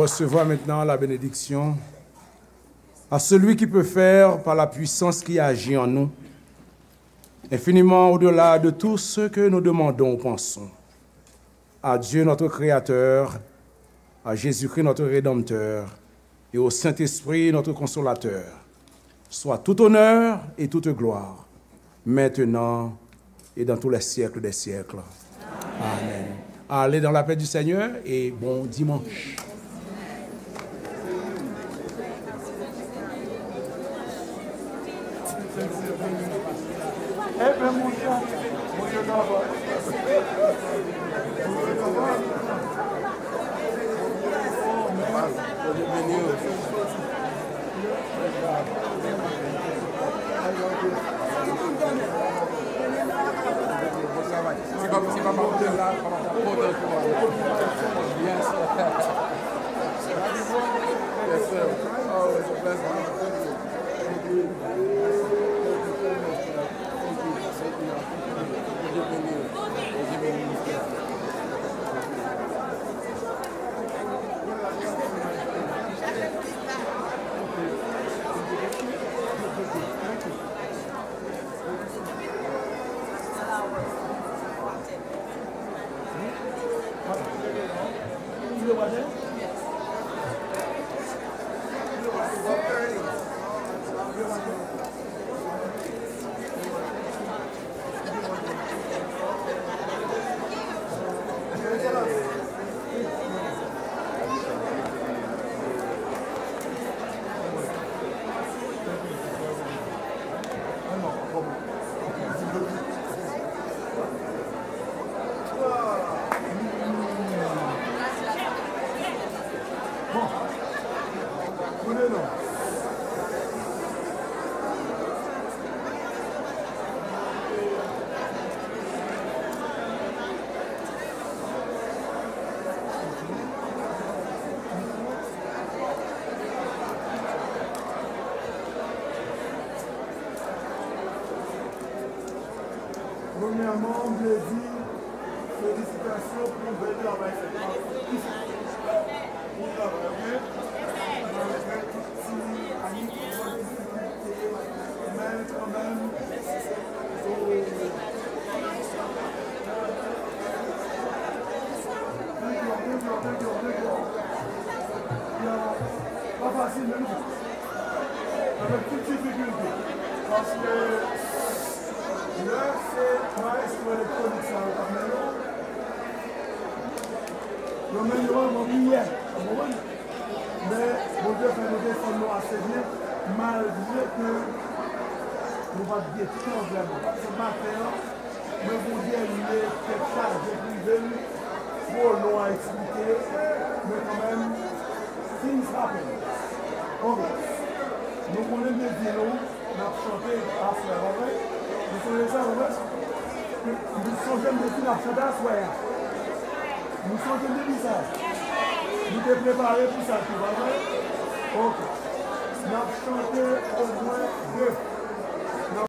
recevoir maintenant la bénédiction à celui qui peut faire par la puissance qui agit en nous, infiniment au-delà de tout ce que nous demandons ou pensons. À Dieu notre Créateur, à Jésus-Christ notre Rédempteur, et au Saint-Esprit notre Consolateur, soit tout honneur et toute gloire, maintenant et dans tous les siècles des siècles. Amen. Allez dans la paix du Seigneur et bon dimanche. Premièrement, on me dit félicitations pour le travail fait. Pour le travail, malgré toutes ces années qui sont difficultés, mais quand même, pas facile même avec toutes ces difficultés. Parce que là, c'est maestro électronique, ça va pas. Le meilleur hier, mais bon Dieu fait nous défendre assez bien, malgré que nous va dire tout vraiment. Ce matin, nous vous dire il est quelque charge privé pour nous expliquer, mais quand même, things happen. Ok. Nous connaissons des dialogues, nous avons chanté à faire, ok? Vous savez ça, ok? Nous sommes jeunes de filles à chanter à soir. Nous sommes jeunes de visage. Nous sommes préparés pour ça, tu vois, ok? Nous avons chanté au moins deux.